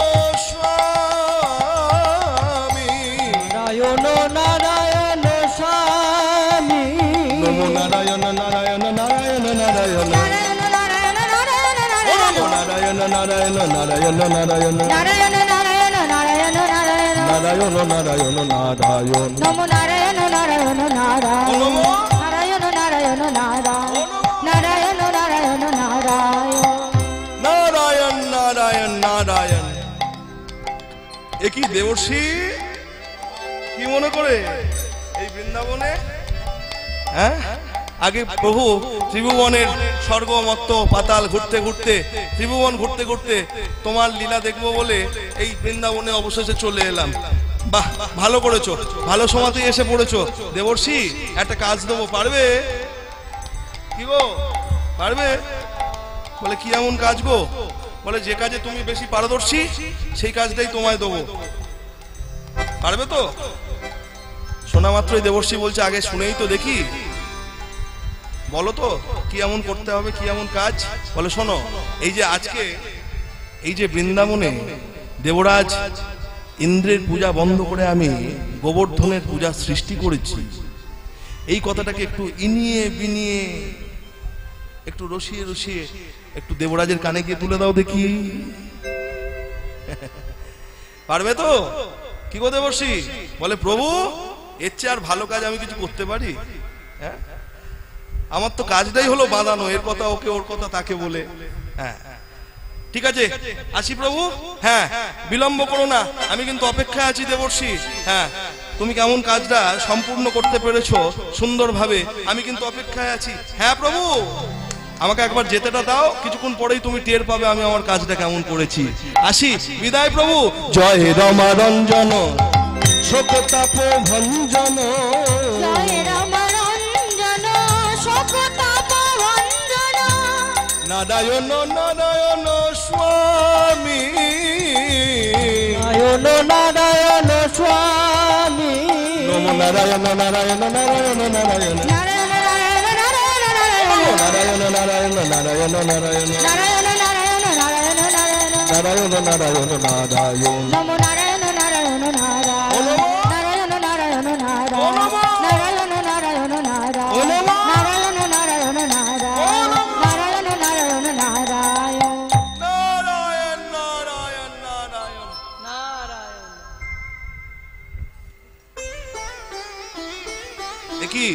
স্বামী, নারায়ণ নারায়ণ স্বামী, নমো নারায়ণ নারায়ণ নারায়ণ নারায়ণ, নারায়ণ নারায়ণ নারায়ণ নমো নারায়ণ নারায়ণ নারায়ণ নারায়ণ, নারায়ণ নারায়ণ নারায়ণ নারায়ণ, নারায়ণ নারায়ণ নারায়ণ, নমো নারায়ণ নারায়ণ নারায়ণ, নারায়ণ নারায়ণ নারায়ণ, নারায়ণ নারায়ণ নারায়ণ, নারায়ণ নারায়ণ নারায়ণ। এ কি দেবর্ষি, কি মনে করে এই বৃন্দাবনে? হ্যাঁ, আগে প্রভু ত্রিভুবনের স্বর্গ মত্ত পাতাল ঘুরতে ঘুরতে, ত্রিভুবন ঘুরতে ঘুরতে তোমার লীলা দেখবো বলে এই বৃন্দাবনে অবশেষে চলে এলাম। বাহ, ভালো করেছো, ভালো সময়তেই এসে পড়েছো। দেবর্ষি, একটা কাজ দেবো, পারবে? কি গো, পারবে? বলে কি এমন কাজ গো? বলে যে কাজে তুমি বেশি পারদর্শী সেই কাজটাই তোমায় দেবো, পারবে তো? শোনা মাত্রই দেবর্ষী বলছে আগে শুনেই তো দেখি, বলো তো কি এমন করতে হবে, কি এমন কাজ। বলে শোনো, এই যে আজকে এই যে বৃন্দাবনে দেবরাজ ইন্দ্রের পূজা বন্ধ করে আমি গোবর্ধনের পূজা সৃষ্টি করেছি, এই কথাটাকে একটু ইনিয়ে বিনিয়ে একটু রসিয়ে রসিয়ে একটু দেবরাজের কানে গিয়ে তুলে দাও দেখি। পারবে তো? কি গো দেবর্ষী? বলে প্রভু, এর চেয়ে আর ভালো কাজ আমি কিছু করতে পারি? হ্যাঁ, আমার তো কাজটাই হলো বাঁধানো, এর কথা ওকে, ওর কথা তাকে বলে। হ্যাঁ ঠিক আছে, আসি প্রভু। হ্যাঁ, বিলম্ব করো না, আমি কিন্তু অপেক্ষায় আছি দেবর্ষী। হ্যাঁ, তুমি কেমন কাজটা সম্পূর্ণ করতে পেরেছো সুন্দরভাবে, আমি কিন্তু অপেক্ষায় আছি। হ্যাঁ প্রভু, আমাকে একবার যেতেটা দাও, কিছুক্ষণ পরেই তুমি টের পাবে আমি আমার কাজটা কেমন করেছি। আসি, বিদায় প্রভু। জয় রমা রঞ্জন শোকতাপ ভঞ্জন, জয় রাম রঞ্জন শোকতাপ ভঞ্জন, নারায়ণ নারায়ণ স্বামী, নারায়ণ নারায়ণ স্বামী, নমো নারায়ণ নারায়ণ নারায়ণ নারায়ণ নারায়ণ নারায়ণ নারায়ণ নারায়ণ, নারায়ণ নারায়ণ নারায়ণ নারায়ণ নারায়ণ নারায়ণ নারায়ণ নারায়ণ, নারায়ণ নারায়ণ নারায়ণ, নমো নারায়ণ নারায়ণ নারায়ণ, নারায়ণ নারায়ণ নারায়ণ, নারায়ণ নারায়ণ নারায়ণ, নারায়ণ নারায়ণ নারায়ণ, নারায়ণ নারায়ণ নারায়ণ, নারায়ণ নারায়ণ নারায়ণ। নারায়ণ। একই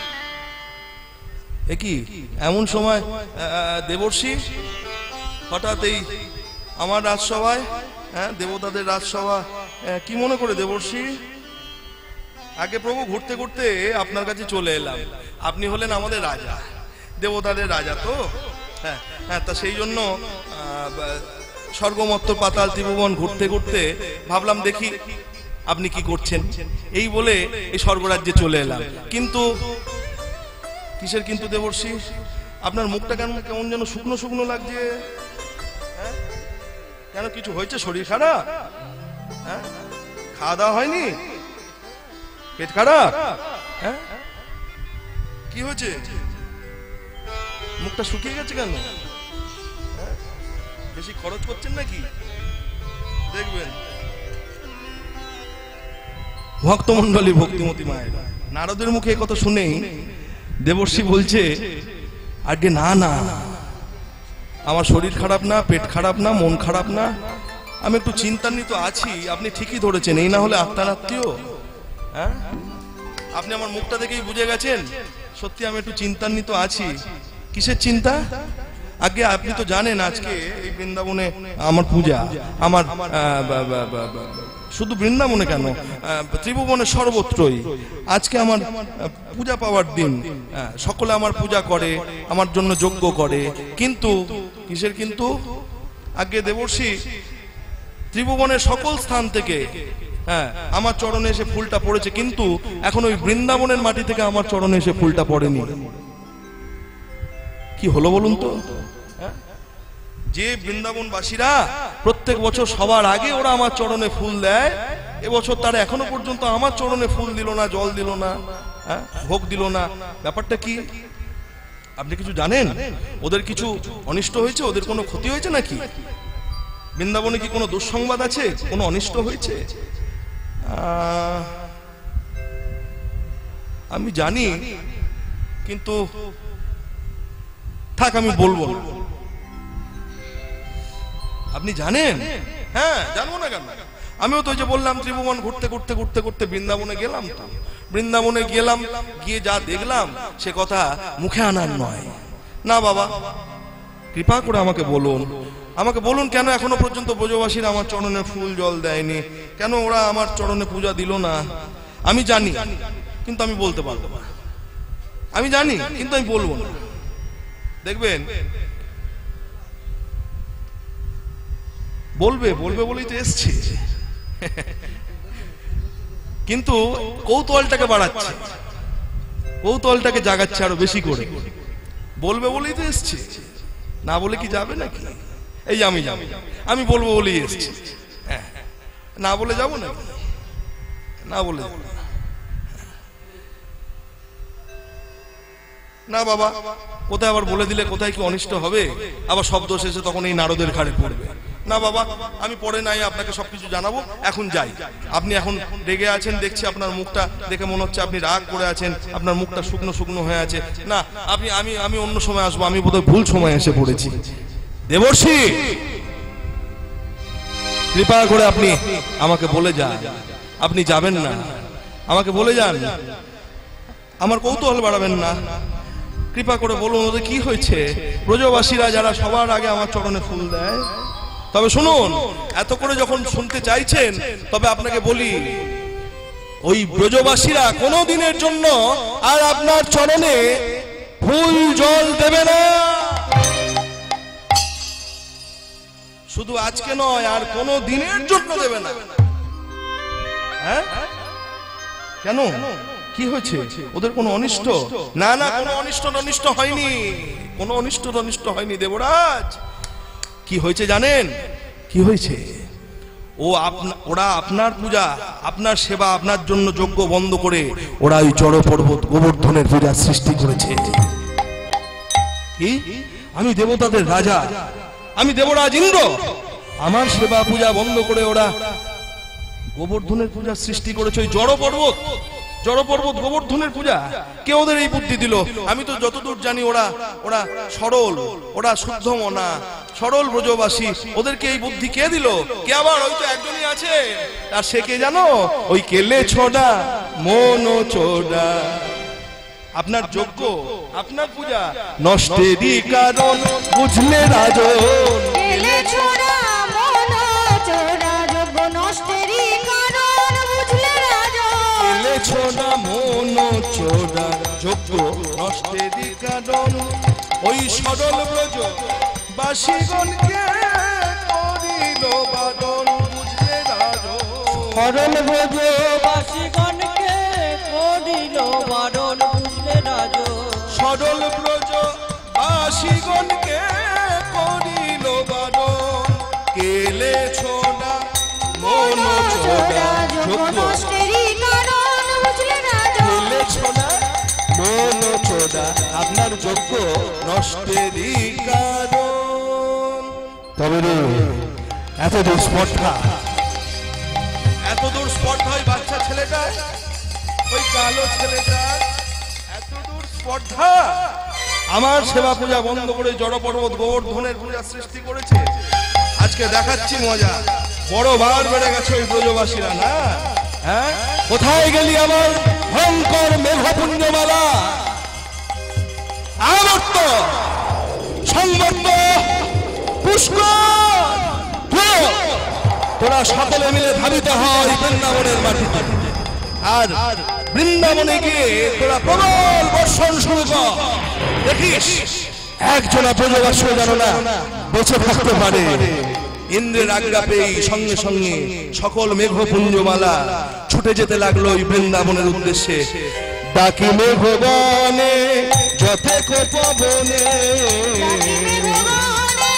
একই এমন সময় দেবর্ষী হঠাৎ এই আমার রাজসভায়, হ্যাঁ দেবতাদের রাজসভা, কি মনে করে দেবর্ষী? আগে প্রভু ঘুরতে ঘুরতে আপনার কাছে চলে এলাম, আপনি হলেন আমাদের রাজা, দেবতাদের রাজা তো। হ্যাঁ হ্যাঁ, তা সেই জন্য স্বর্গমত্ত পাতাল ত্রিভুবন ঘুরতে ঘুরতে ভাবলাম দেখি আপনি কি করছেন, এই বলে এই স্বর্গরাজ্যে চলে এলাম। কিন্তু কিসের কিন্তু দেবর্ষী? আপনার মুখটা কেন কেমন যেন শুকনো শুকনো লাগছে? হ্যাঁ, কেন কিছু হয়েছে? শরীর খারাপ? হ্যাঁ, খাওয়া দাওয়া হয়নি? পেট খারাপ? হ্যাঁ, কি হয়েছে? মুখটা শুকিয়ে গেছে কেন? হ্যাঁ, বেশি খরচ করছেন নাকি? দেখবেন ভক্তমন্ডলী, ভক্তিমতী মায়ের নারদের মুখে এই কথা শুনেই দেবর্ষী বলছে আগে না না, আমার শরীর খারাপ না, পেট খারাপ না, মন খারাপ না, আমি একটু চিন্তান্বিত আছি। আপনি ঠিকই ধরেছেন, এই না হলে আত্মার আত্মীয়। হ্যাঁ, আপনি আমার মুখটা দেখেই বুঝে গেছেন সত্যি আমি একটু চিন্তান্বিত আছি। কিসের চিন্তা? আগে আপনি তো জানেন আজকে এই বৃন্দাবনে আমার পূজা, আমার শুধু বৃন্দাবনে কেন, ত্রিভুবনে সর্বত্রই আজকে আমার পূজা পাওয়ার দিন। সকলে আমার পূজা করে, আমার জন্য যজ্ঞ করে, কিন্তু কিসের কিন্তু? আগে দেবর্ষী ত্রিভুবনের সকল স্থান থেকে হ্যাঁ আমার চরণে এসে ফুলটা পড়েছে, কিন্তু এখন ওই বৃন্দাবনের মাটি থেকে আমার চরণে এসে ফুলটা পড়েনি। কি হলো বলুন তো? যে বৃন্দাবনবাসীরা প্রত্যেক বছর সবার আগে ওরা আমার চরণে ফুল দেয়, এবছর তারা এখনো পর্যন্ত আমার চরণে ফুল দিল না, জল দিল না, ভোগ দিল না। ব্যাপারটা কি আপনি কিছু জানেন? ওদের কিছু অনিষ্ট হয়েছে? ওদের কোনো ক্ষতি হয়েছে নাকি? বৃন্দাবনে কি কোনো দুঃসংবাদ আছে? কোনো অনিষ্ট হয়েছে? আমি জানি, কিন্তু থাক আমি বলবো। আপনি জানেন? হ্যাঁ, জানবো না কেন? আমিও তো যে বললাম ত্রিভুবন ঘুরতে ঘুরতে ঘুরতে ঘুরতে বৃন্দাবনে গেলাম। তো বৃন্দাবনে গেলাম, গিয়ে যা দেখলাম সে কথা মুখে আনার নয়। না বাবা, কৃপা করে আমাকে বলুন, আমাকে বলুন কেন এখনো পর্যন্ত ব্রজবাসীরা আমার চরণে ফুল জল দেয়নি? কেন ওরা আমার চরণে পূজা দিল না? আমি জানি, কিন্তু আমি বলতে পারবো না। আমি জানি, কিন্তু আমি বলবো না। দেখবেন বলবে বলবে বলেই তো এসছে, কিন্তু কৌতূহলটাকে বাড়াচ্ছে, কৌতূহলটাকে জাগাচ্ছে আরো বেশি করে। বলবে বলেই তো এসছে, না বলে কি যাবে নাকি? এই যে আমি যাবো, আমি বলবো বলেই এসছি, না বলে যাবো না, না বলে না বাবা, কোথায় আবার বলে দিলে কোথায় কি অনিষ্ট হবে, আবার শব্দ শেষে তখন এই নারদের ঘাড়ে পড়বে। না বাবা, আমি পরে নাই আপনাকে সবকিছু জানাবো, এখন যাই। আপনি এখন রেগে আছেন দেখছি, আপনার মুখটা দেখে মনে হচ্ছে আপনি রাগ করে আছেন, আপনার মুখটা শুকনো শুকনো হয়ে আছে। না, আপনি আমি আমি অন্য সময় আসবো, আমি বোধহয় ভুল সময় এসে পড়েছি। দেবর্ষি, কৃপা করে আপনি আমাকে বলে যান, আপনি যাবেন না, আমাকে বলে যান, আমার কৌতূহল বাড়াবেন না। কৃপা করে বলুন ওদের কি হয়েছে। ব্রজবাসীরা যারা সবার আগে আমার চরণে ফুল দেয়, তবে শুনুন, এত করে যখন শুনতে চাইছেন তবে আপনাকে বলি, ওই ব্রজবাসীরা কোনো দিনের জন্য আর আপনার চরণে ফুল জল দেবে না। শুধু আজকে নয়, আর কোনো দিনের জন্য দেবে না। হ্যাঁ, কেন, কি হয়েছে? ওদের কোনো অনিষ্ট? না না, কোনো অনিষ্ট অনিষ্ট হয়নি, কোনো অনিষ্ট অনিষ্ট হয়নি দেবরাজ। কি হয়েছে জানেন? কি হয়েছে? ও ওরা আপনার পূজা, আপনার সেবা, আপনার জন্য যজ্ঞ বন্ধ করে ওরা ওই জড় পর্বত গোবর্ধনের পূজা সৃষ্টি করেছে। কি? আমি দেবতাদের রাজা, আমি দেবরাজ ইন্দ্র, আমার সেবা পূজা বন্ধ করে ওরা গোবর্ধনের পূজা সৃষ্টি করেছে। ওই জড় পর্বত, জড় পর্বত গোবর্ধনের পূজা। কে ওদের এই বুদ্ধি দিল? আমি তো যতদূর জানি ওরা ওরা সরল, ওরা শুদ্ধ মনা, সরল ব্রজবাসী। ওদেরকে এই বুদ্ধি কে দিল? কে আবার? ওই তো একজনই আছে, আর সে কে জানো? ওই কেলে ছোড়া মন চোড়া। আপনার যজ্ঞ, আপনার পূজা নষ্টেরই কারণ বুঝলে রাজন। কেলে ছোড়া মন চোড়া, যজ্ঞ নষ্টেরই কারণ বুঝলে রাজন। কেলে ছোড়া মন চোড়া, যজ্ঞ নষ্টেরই কারণ। ওই সরল ব্রজ বাসীগণকে করিল বারণ বুঝলে রাজন। সরল ব্রজ বাসীগণকে করিল বারণ বুঝলে রাজন। সরল ব্রজ বাসীগণকে করিল বারণ। কেলে ছোড়া মন চোড়া, যজ্ঞ নষ্টেরই কারণ বুঝলে রাজন। কেলে ছোড়া মন চোড়া, আপনার যজ্ঞ নষ্টেরই কারণ। তবে রে, এত দূর স্পর্ধা, এত দূর স্পর্ধা ওই বাচ্চা ছেলেটা, ওই কালো ছেলেটা, এত দূর স্পর্ধা। আমার সেবা পূজা বন্ধ করে জড় পর্বত গোবর্ধনের পূজা সৃষ্টি করেছে। আজকে দেখাচ্ছি মজা। বড় বার বেড়ে গেছে ওই ব্রজবাসীরা, না? হ্যাঁ, কোথায় গেলি আমার ভয়ঙ্কর মেঘপুঞ্জমালা? আবর্ত সংবর্ত পুষ্কর, তোরা সকলে মিলে ধাবিত হয় বৃন্দাবনের মাটিতে। আর বৃন্দাবনে গিয়ে তোরা প্রবল বর্ষণ শুরু কর। দেখিস একজনা ব্রজবাসী যেন না বেঁচে থাকতে পারে। ইন্দ্রের আজ্ঞা পেয়ে সঙ্গে সঙ্গে সকল মেঘপুঞ্জমালা ছুটে যেতে লাগলো ওই বৃন্দাবনের উদ্দেশ্যে। ডাকি মেঘবনে যথে পবনে, ডাকি মেঘবনে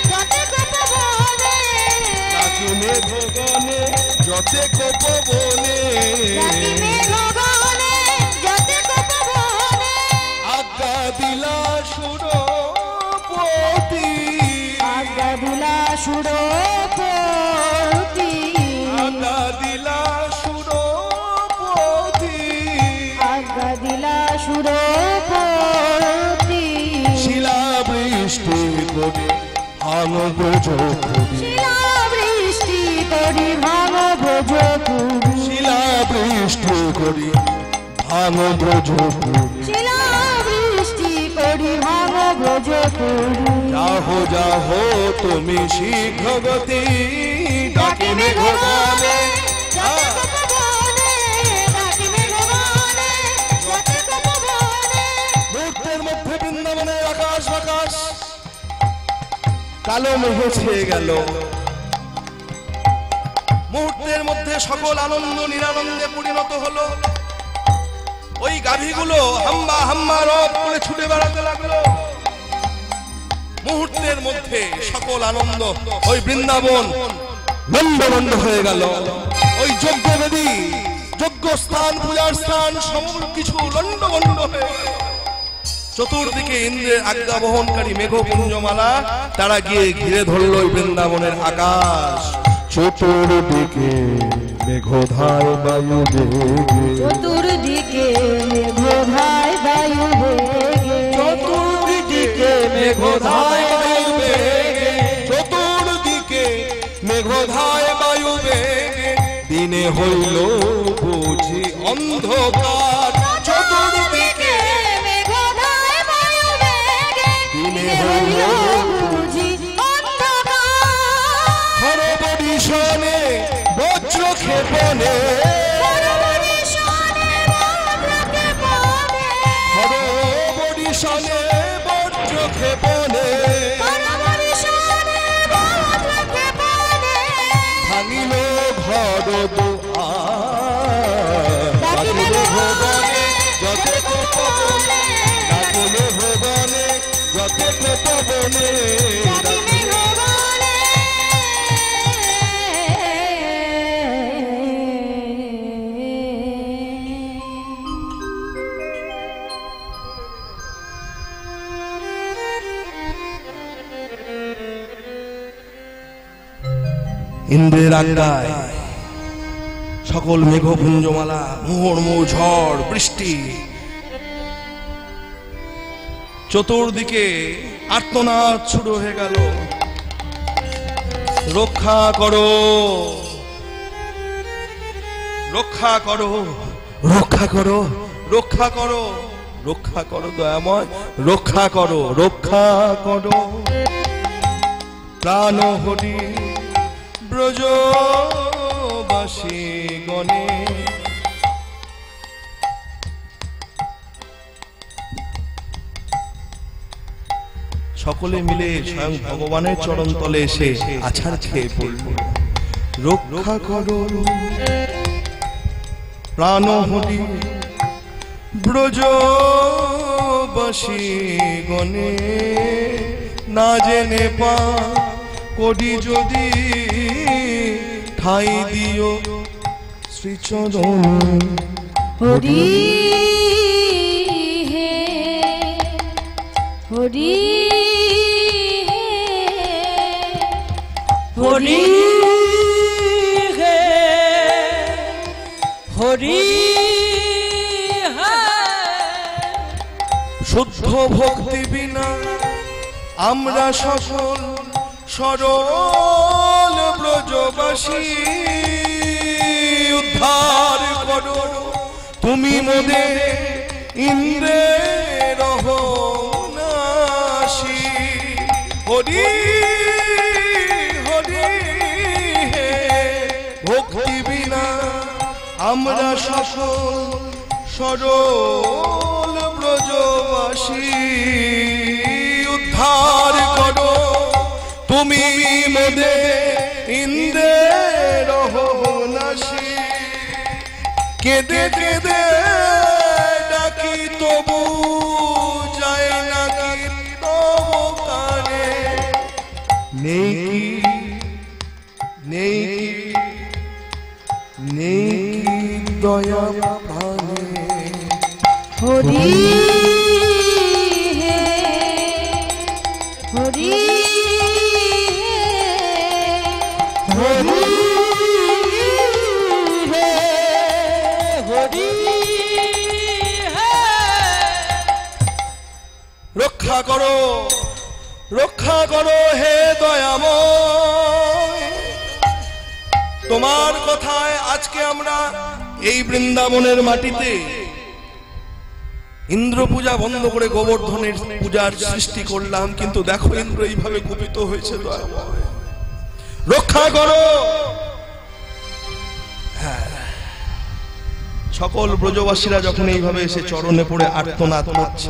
যথে পবনে, আজ্ঞা দিলা সুরপতি, আজ্ঞা দিলা সুরপতি, আজ্ঞা দিলা সুরপতি, আজ্ঞা দিলা সুরপতি। শিলা বৃষ্টি করে ভাঙ ব্রজপুরী, শিলা বৃষ্টি করি ভাঙ ব্রজপুরী, শিলা বৃষ্টি করি ভাঙ ব্রজপুরী। শিলা বৃষ্টি করি ভাঙ ব্রজপুরী। যাহো যাহো তুমি শীঘ্র গতি, ডাকি মেঘবনে, মুহূর্তের মধ্যে বৃন্দাবনের আকাশ আকাশ কালো মেঘে ছেয়ে গেল। মুহূর্তের মধ্যে সকল আনন্দ নিরানন্দে পরিণত হলো। ওই গাভীগুলো হাম্বা হাম্বা রব করে ছুটে বেড়াতে লাগলো। মুহূর্তের মধ্যে সকল আনন্দ, ওই বৃন্দাবন লন্ডভন্ড হয়ে গেল। ওই যজ্ঞবেদী, যজ্ঞ স্থান, পূজার স্থান, সব কিছু লন্ডভন্ড হয়ে গেল। চতুর্দিকে ইন্দ্রের আজ্ঞা বহনকারী মেঘপুঞ্জমালা, তারা গিয়ে ঘিরে ধরল বৃন্দাবনের আকাশ। চতুর্দিকে মেঘধায় বায়ু বেগে, চতুর্দিকে মেঘধায় বায়ু বেগে, চতুর্দিকে মেঘধায় বায়ু বেগে, চতুর্দিকে মেঘধায় বায়ু বেগে, দিনে হইল বুঝি অন্ধকার। চতুর্দিকে মেঘধায় বায়ু বেগে, দিনে হইল বুঝি অন্ধকার। হরবরিশনে বজ্র ক্ষেপণে, পরবরিশনে বজ্রকে পদে, হরবরিশনে বজ্র ক্ষেপণে, পরবরিশনে বজ্রকে পদে। ভাঙিল ঘর দুয়ার, ডাকিল ভুবনে যতে পবনে, ডাকিল ভুবনে যতে পবনে, ইন্দ্রের আজ্ঞায় সকল মেঘপুঞ্জমালা, মুহুর্মুহু ঝড় বৃষ্টি, চতুর্দিকে আর্তনাদ শুরু হয়ে গেল। রক্ষা করো, রক্ষা করো, রক্ষা করো, রক্ষা করো, রক্ষা করো দয়াময়, রক্ষা করো, রক্ষা করো। প্রাণ হরি ব্রজবাসী গণে, সকলে মিলে স্বয়ং ভগবানের চরণ তলে এসে আছাড় খেয়ে পড়ল। রক্ষা করো প্রাণ হরি ব্রজবাসী গণে, না জেনে পা করি যদি ঠাই দিও শ্রীচরণ। হরি হে হরি হরি হে হরি হে। শুদ্ধ ভক্তি বিনা আমরা সকল সরল ব্রজবাসী, উদ্ধার করো তুমি মোদে ইন্দ্রের নাশী। হরি হরি হে, ভক্তি বিনা আমরা সকল সরল ব্রজবাসী, উদ্ধার করো তুমি মোদে ইন্দ্রের নাশী। কেঁদে কেঁদে ডাকি তবু যায় না কীর্তন কানে, নেই নেই নেই দয়া প্রাণে। হরি হে হরি হরি হে হরি হে। রক্ষা করো, রক্ষা করো হে দয়াময়। তোমার কথায় আজকে আমরা এই বৃন্দাবনের মাটিতে ইন্দ্র পূজা বন্ধ করে গোবর্ধনের পূজার সৃষ্টি করলাম, কিন্তু দেখো ইন্দ্র এইভাবে কুপিত হয়েছে। দয়াময় রক্ষা করো। হ্যাঁ, সকল ব্রজবাসীরা যখন এইভাবে এসে চরণে পড়ে আর্তনাদ করছে,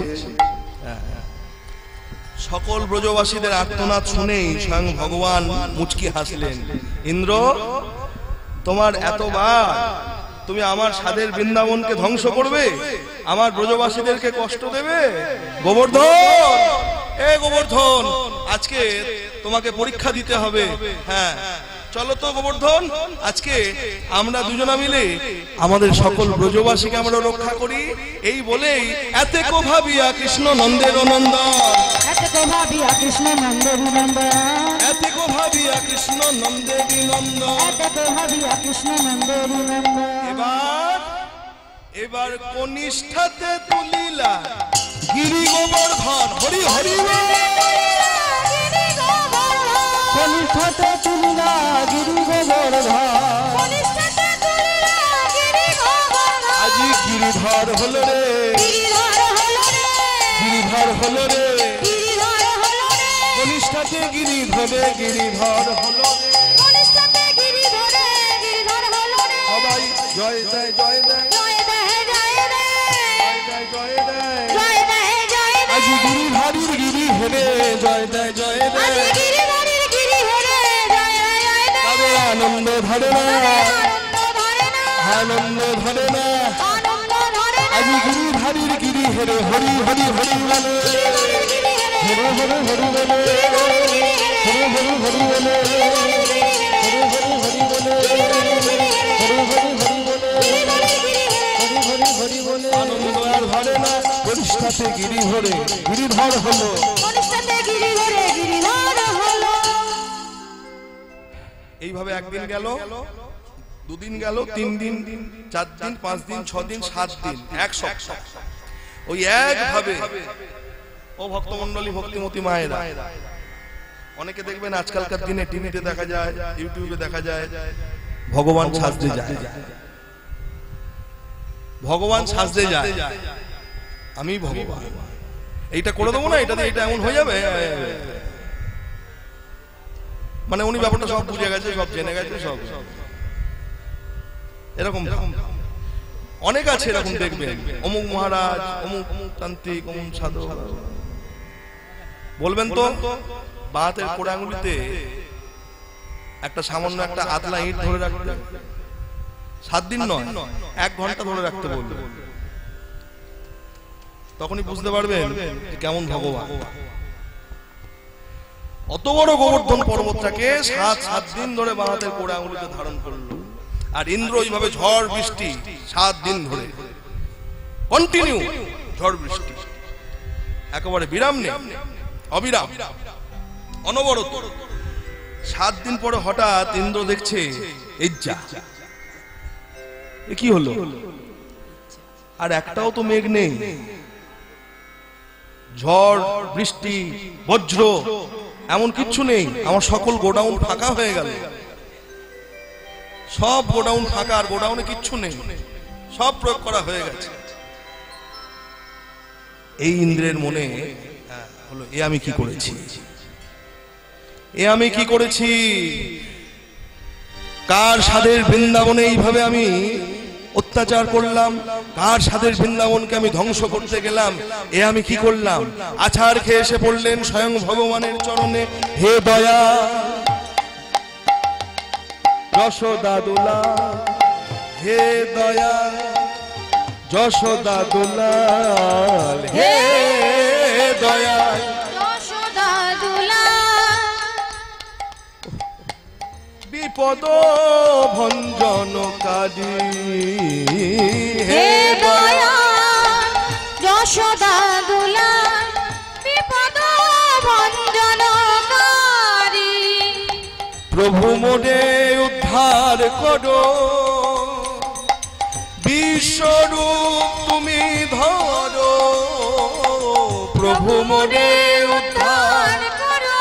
সকল ব্রজবাসীদের আর্তনাদ শুনেই স্বয়ং ভগবান মুচকি হাসলেন। ইন্দ্র, তোমার এতবার তুমি আমার সাধের বৃন্দাবনকে ধ্বংস করবে, আমার ব্রজবাসীদেরকে কষ্ট দেবে? গোবর্ধন, এ গোবর্ধন, আজকে তোমাকে পরীক্ষা দিতে হবে। হ্যাঁ, চলো তো গোবর্ধন, আজকে আমরা দুজনা মিলে আমাদের সকল ব্রজবাসীকে আমরা রক্ষা করি। এই বলেই এতে কো ভাবিয়া কৃষ্ণ নন্দের নন্দন, এতে কো ভাবিয়া কৃষ্ণ নন্দের নন্দন, এতে কো ভাবিয়া কৃষ্ণ নন্দের নন্দন। এতে কো ভাবিয়া কৃষ্ণ নন্দের নন্দন। এবার এবার কনিষ্ঠাতে তুলিলা গিরি গোবর্ধন, হরি হরি কনিষ্ঠাতে তুলিলা গিরি গোবর্ধন, আজি গিরিধর হলো রে, গিরিধর হলো রে, কনিষ্ঠাতে গিরি ধরে গিরিধর হলো রে। সবাই জয় দেয় জয় দেয় জয় দেয়, আজি গিরিধারীর গিরি হেরে জয় দেয় জয় দেয়। তবে আনন্দ ধরে না, আনন্দ ধরে না, আজি গিরিধারীর গিরি হেরে হরি হরি হরি বলে, হরি হরি হরি বলে, হরি হরি হরি বলে, হরি হরি হরি বলে, হরি হরি হরি বলে, হরি হরি হরি বলে। আনন্দ আর ধরে না, কনিষ্ঠাতে গিরি ধরে গিরিধর হলো। এইভাবে একদিন গেল, দুদিন গেল, তিন দিন, চার দিন, পাঁচ দিন, ছ দিন, সাত দিন, এক সপ্তাহ ওই একভাবে। ও ভক্তমন্ডলী, ভক্তিমতী মায়েরা, অনেকে দেখবেন আজকালকার দিনে টিভিতে দেখা যায়, ইউটিউবে দেখা যায়, ভগবান সাজতে যায়, ভগবান সাজতে যায়, আমি ভগবান, এইটা করে দেবো না, এটা দিয়ে এটা এমন হয়ে যাবে, মানে উনি ব্যাপারটা সব বুঝে গেছে, সব জেনে গেছে, সব এরকম অনেক আছে। এরকম দেখবেন অমুক মহারাজ, অমুক অমুক তান্ত্রিক, অমুক সাধু, বলবেন তো বাতের কোড়া আঙুলিতে একটা সামান্য একটা আতলা ইট ধরে রাখতে সাত দিন নয়, এক ঘন্টা ধরে রাখতে বলবে, তখনই বুঝতে পারবেন কেমন ভগবান। অত বড় গোবর্ধন পর্বতটাকে সাত সাত দিন ধরে বাঁ হাতের কোড়া আঙুলিতে ধারণ করলো, আর ইন্দ্র ওইভাবে ঝড় বৃষ্টি সাত দিন ধরে কন্টিনিউ ঝড় বৃষ্টি, একেবারে বিরাম নেই, অবিরাম, অনবরত। সাত দিন পরে হঠাৎ ইন্দ্র দেখছে এই যা, কি হলো, আর একটাও তো মেঘ নেই, ঝড় বৃষ্টি বজ্র এমন কিচ্ছু নেই, আমার সকল গোডাউন ফাঁকা হয়ে গেল, সব গোডাউন ফাঁকা, আর গোডাউনে কিচ্ছু নেই, সব প্রয়োগ করা হয়ে গেছে। এই ইন্দ্রের মনে হলো, এ আমি কি করেছি, এ আমি কি করেছি, কার সাধের বৃন্দাবনে এইভাবে আমি অত্যাচার করলাম, কার সাধের বৃন্দাবনকে আমি ধ্বংস করতে গেলাম, এ আমি কি করলাম। আছাড় খেয়ে এসে পড়লেন স্বয়ং ভগবানের চরণে, হে দয়া যশোদা দোলা, হে দয়া যশোদা দুলাল, হে দয়া বিপদ ভঞ্জনকারী, হে দয়া যশোদা দুলাল, বিপদ ভঞ্জনকারী, প্রভু মোরে উদ্ধার করো, বিশ্বরূপ তুমি ধরো, প্রভু মোরে উদ্ধার করো,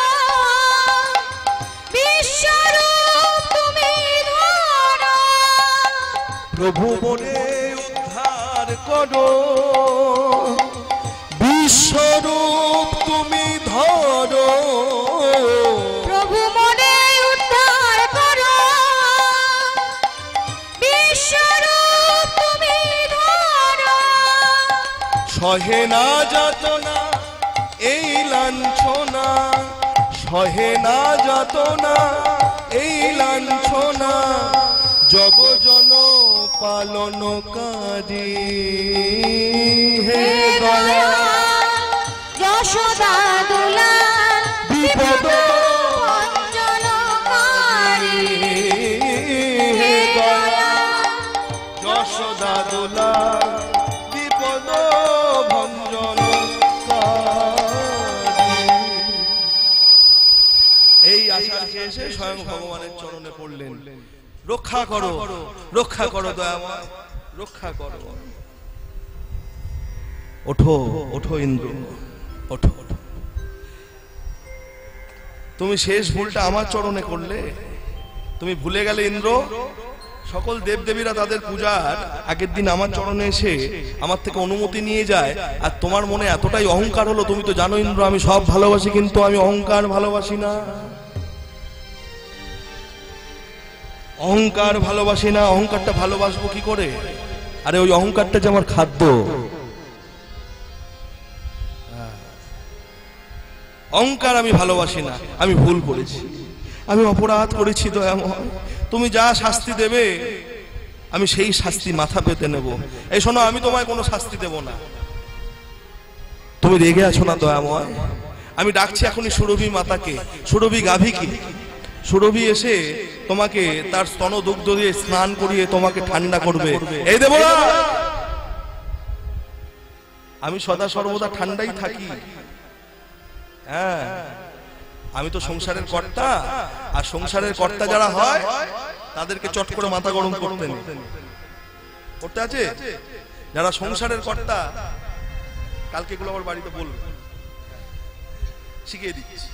বিশ্বরূপ তুমি ধরো, প্রভু মোরে উদ্ধার করো, বিশ্বরূপ তুমি ধরো, প্রভু মনে উদ্ধার করো, বিশ্বরূপ তুমি ধরো, সহে না যাতনা এই লাঞ্ছনা, সহে না যাতনা এই লাঞ্ছনা, জগজন পালনকারী, হে দয়া যশোদা দুলাল, বিপদ ভঞ্জনকারী, এসে স্বয়ং ভগবানের চরণে পড়লেন, রক্ষা করো, রক্ষা করো দয়াময়, রক্ষা করো। ওঠো ওঠো ইন্দ্র, ওঠো। তুমি শেষ ভুলটা আমার চরণে করলে। তুমি ভুলে গেলে ইন্দ্র, সকল দেবদেবীরা তাদের পূজার আগের দিন আমার চরণে এসে আমার থেকে অনুমতি নিয়ে যায়, আর তোমার মনে এতটাই অহংকার হলো। তুমি তো জানো ইন্দ্র, আমি সব ভালোবাসি, কিন্তু আমি অহংকার ভালোবাসি না। অহংকার ভালোবাসি না। অহংকারটা ভালোবাসবো কি করে? আরে ওই অহংকারটা যে আমার খাদ্য। অহংকার আমি ভালোবাসি না। আমি ভুল করেছি, আমি অপরাধ করেছি দয়াময়। তুমি যা শাস্তি দেবে আমি সেই শাস্তি মাথা পেতে নেব। এই শোনো, আমি তোমায় কোনো শাস্তি দেব না। তুমি রেগে আছো না দয়াময়? আমি ডাকছি এখনই সুরভি মাতাকে, সুরভি গাভীকে। সুরভি এসে তোমাকে তার স্তন দুগ্ধ দিয়ে স্নান করিয়ে তোমাকে ঠান্ডা করবে। এই দেব না, আমি সদা সর্বদা ঠান্ডাই থাকি। হ্যাঁ, আমি তো সংসারের কর্তা, আর সংসারের কর্তা যারা হয় তাদেরকে চট করে মাথা গরম করতে নেই। করতে আছে যারা সংসারের কর্তা, কালকে এগুলো আমার বাড়িতে বলবো, শিখিয়ে দিচ্ছি।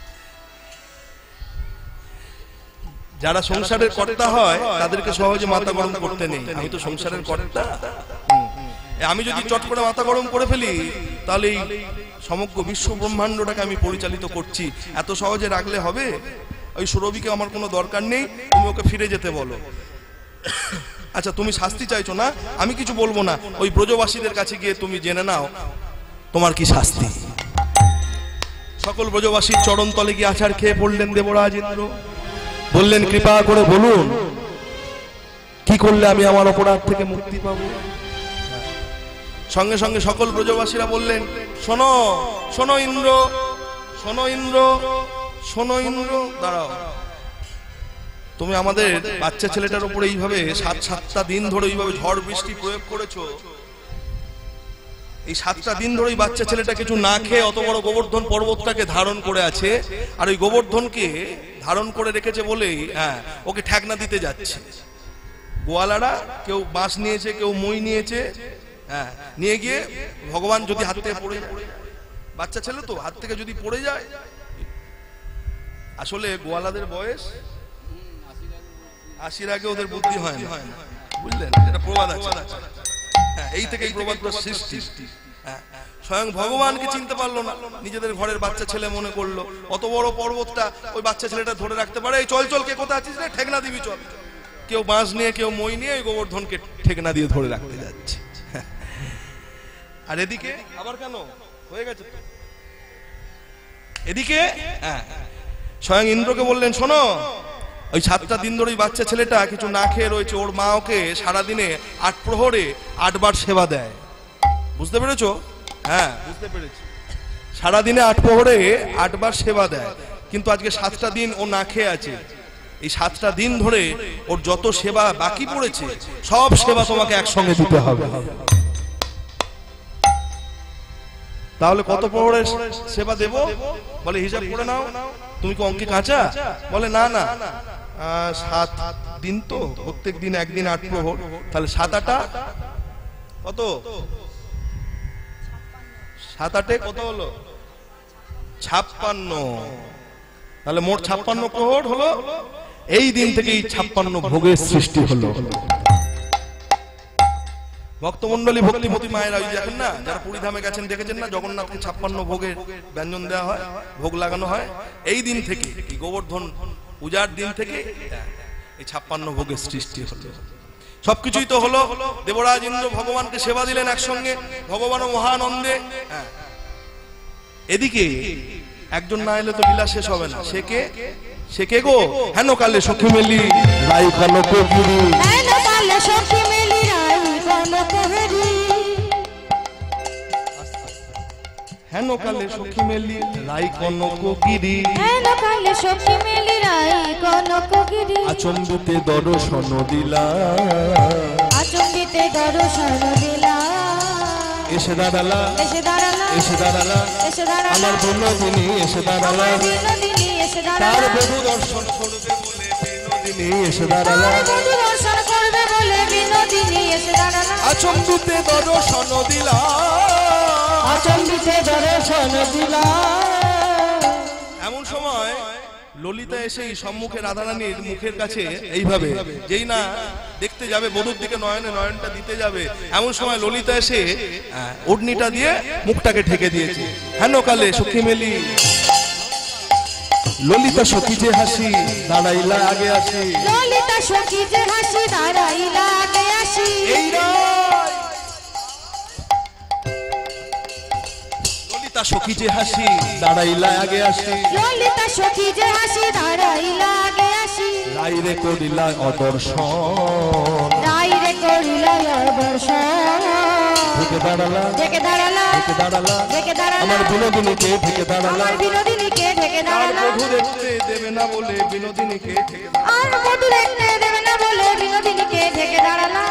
যারা সংসারের কর্তা হয় তাদেরকে সহজে মাথা গরম করতে নেই। আমি তো সংসারের কর্তা, আমি যদি চট করে মাথা গরম করে ফেলি তাহলে এই সমগ্র বিশ্ব ব্রহ্মাণ্ডটাকে আমি পরিচালিত করছি। এত সহজে রাখলে হবে? ওই সুরভিকে আমার কোনো দরকার নেই, তুমি ওকে ফিরে যেতে বলো। আচ্ছা, তুমি শাস্তি চাইছো না, আমি কিছু বলবো না। ওই ব্রজবাসীদের কাছে গিয়ে তুমি জেনে নাও তোমার কি শাস্তি। সকল ব্রজবাসীর চরণ তলে গিয়ে আছাড় খেয়ে পড়লেন দেবরাজ ইন্দ্র। বললেন, কৃপা করে বলুন কি করলে আমি আমার অপরাধ থেকে মুক্তি পাবো। সঙ্গে সঙ্গে সকল ব্রজবাসীরা বললেন, শোনো শোনো ইন্দ্র, শোনো ইন্দ্র, শোনো ইন্দ্র। দাঁড়াও, তুমি আমাদের বাচ্চা ছেলেটার উপরে এইভাবে সাত সাতটা দিন ধরে এইভাবে ঝড় বৃষ্টি প্রয়োগ করেছো। এই সাতটা দিন ধরে বাচ্চা ছেলেটা কিছু না খেয়ে অত বড় গোবর্ধন পর্বতটাকে ধারণ করে আছে, আর ওই গোবর্ধনকে ধারণ করে রেখেছে বলেই হ্যাঁ ওকে ঠেকনা দিতে যাচ্ছে। গোয়ালারা কেউ বাঁশ নিয়েছে, কেউ মই নিয়েছে, হ্যাঁ নিয়ে গিয়ে ভগবান যদি হাত থেকে পড়ে যায়, বাচ্চা ছেলে তো হাত থেকে যদি পড়ে যায়। আসলে গোয়ালাদের বয়স আশির আগে ওদের বুদ্ধি হয় না, বুঝলেন? এটা প্রবাদ আছে। হ্যাঁ, এই থেকে এই প্রবাদটা সৃষ্টি। হ্যাঁ, স্বয়ং ভগবানকে চিনতে পারলো না, নিজেদের ঘরের বাচ্চা ছেলে মনে করলো। অত বড় পর্বতটা ওই বাচ্চা ছেলেটা ধরে রাখতে পারে। এই চল চল, কে কোথায় আছিস রে, ঠেকনা দিবি চল। কেউ বাঁশ নিয়ে, কেউ মই নিয়ে ওই গোবর্ধনকে ঠেকনা দিয়ে ধরে রাখতে যাচ্ছে। আর এদিকে আবার কেন হয়ে গেছে এদিকে হ্যাঁ স্বয়ং ইন্দ্রকে বললেন, শোনো, ওই সাতটা দিন ধরে ওই বাচ্চা ছেলেটা কিছু না খেয়ে রয়েছে। ওর মা ওকে সারাদিনে আট প্রহরে আটবার সেবা দেয়। বুঝতে পেরেছো? হ্যাঁ, বুঝতে পেরেছি। সারাদিনে আট প্রহরে আটবার সেবা দেয়, কিন্তু আজকে সাতটা দিন ও না খেয়ে আছে। এই সাতটা দিন ধরে ওর যত সেবা বাকি পড়েছে সব সেবা তোমাকে একসঙ্গে দিতে হবে। তাহলে কত প্রহরের সেবা দেব? বলে হিসাব করে নাও। তুমি কি অঙ্কে কাঁচা? বলে না না, সাত দিন তো, প্রত্যেক দিন একদিন আট প্রহর, তাহলে সাত আটা কত? সাত আটে কত হলো? ছাপ্পান্ন। তাহলে মোট ছাপ্পান্ন প্রহর হলো। এই দিন থেকে এই ছাপ্পান্ন ভোগের সৃষ্টি হলো। ভক্তমন্ডলী, ভক্তিমতী মায়েরা, ওই দেখেন না, যারা পুরীধামে গেছেন দেখেছেন না, জগন্নাথকে ছাপ্পান্ন ভোগের ব্যঞ্জন দেওয়া হয়, ভোগ লাগানো হয়। এই দিন থেকে, এই গোবর্ধন পূজার দিন থেকে এই ছাপ্পান্ন ভোগের সৃষ্টি হলো। সবকিছুই তো হলো। দেবরাজ ইন্দ্র ভগবানকে সেবা দিলেন একসঙ্গে, ভগবান মহানন্দে। এদিকে একজন না এলে তো লীলা শেষ হবে না। সে কে? সে কে গো? হেন কালে সখী মেলি রাই কনক গিরি, হেন কালে সখী মেলি রাই কনক গিরি, হেন কালে সখী মেলি রাই কনক গিরি, হেন কালে সখী মেলি রাই কনক গিরি, আচম্বিতে দর্শন দিলা, আচম্বিতে দর্শন দিলা, এসে দাঁড়ালা এসে দাঁড়ালা এসে দাঁড়ালা এসে দাঁড়ালা আমার বিনোদিনী এসে দাঁড়ালা আমার বিনোদিনী এসে তার দাঁড়ালা বধূ দর্শন করবে বলে বিনোদিনী এসে দাঁড়ালা তার বধূ দর্শন করবে বলে বিনোদিনী এসে দাঁড়ালা আচম্বিতে দর্শন দিলা আচম্বিতে দর্শন দিলা। এমন সময় ললিতা এসেই সম্মুখে রাধারানীর মুখের কাছে এইভাবে যেই না দেখতে যাবে বধূর দিকে নয়নে নয়নটা দিতে যাবে, এমন সময় ললিতা এসে আহ, ওড়নিটা দিয়ে মুখটাকে ঢেকে দিয়েছে। হেন কালে সখী মেলি ললিতা সখী যে হাসি দাঁড়াইলা আগে আসি ললিতা সখী যে হাসি দাঁড়াইলা আগে আসি এই নয়। ললিতা সখী যে হাসি দাঁড়াইলা আগে আসি ললিতা সখী যে হাসি দাঁড়াইলা আগে আসি রাইরে করিলা অদর্শন রাইরে করিলা দর্শন ঢেকে দাঁড়ালা ঢেকে দাঁড়ালা ঢেকে দাঁড়ালা ঢেকে দাঁড়ালা আমার বিনোদিনীকে ঢেকে দাঁড়ালা আমার বিনোদিনীকে ঢেকে আর দাঁড়ালা বধূ দেখতে দেবে না বলে বিনোদিনীকে ঢেকে দাঁড়ালো। আর বধূ দেখতে দেবে না বলে বিনোদিনীকে ঢেকে দাঁড়ালা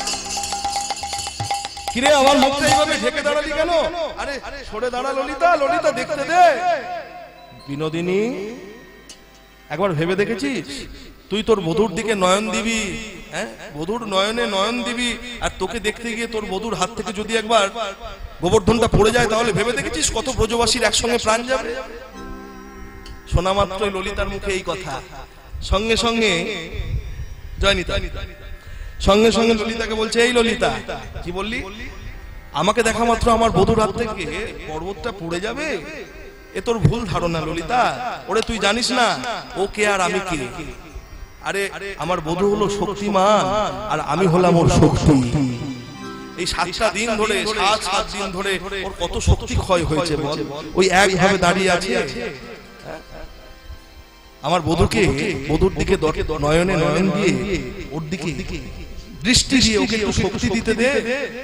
কিরে আমার মুখটা এইভাবে ঢেকে দাঁড়ালি কেন? আরে সরে দাঁড়া ললিতা, ললিতা দেখতে দে। বিনোদিনী একবার ভেবে দেখেছিস তুই তোর বধূর দিকে নয়ন দিবি, হ্যাঁ বধূর নয়নে নয়ন দিবি, আর তোকে দেখতে গিয়ে তোর বধূর হাত থেকে যদি একবার গোবর্ধনটা পড়ে যায় তাহলে ভেবে দেখেছিস কত ব্রজবাসীর একসঙ্গে প্রাণ যাবে? শোনা মাত্রই ললিতার মুখে এই কথা, সঙ্গে সঙ্গে জয়নিতা সঙ্গে সঙ্গে ললিতাকে বলছে, এই ললিতা কি বললি? আমাকে দেখা মাত্র আমার বধূর হাত থেকে পর্বতটা পড়ে যাবে? এ তোর ভুল ধারণা ললিতা। ওরে তুই জানিস না ও কে আর আমি কে। আরে আমার বধূ হলো শক্তিমান আর আমি হলাম ওর শক্তি। এই সাতটা দিন ধরে সাত সাত দিন ধরে ওর কত শক্তি ক্ষয় হয়েছে বল, ওই একভাবে দাঁড়িয়ে আছে। আমার বধূকে বধূর দিকে নয়নে নয়ন দিয়ে ওর দিকে দৃষ্টি দিয়ে ওকে একটু শক্তি দিতে দে।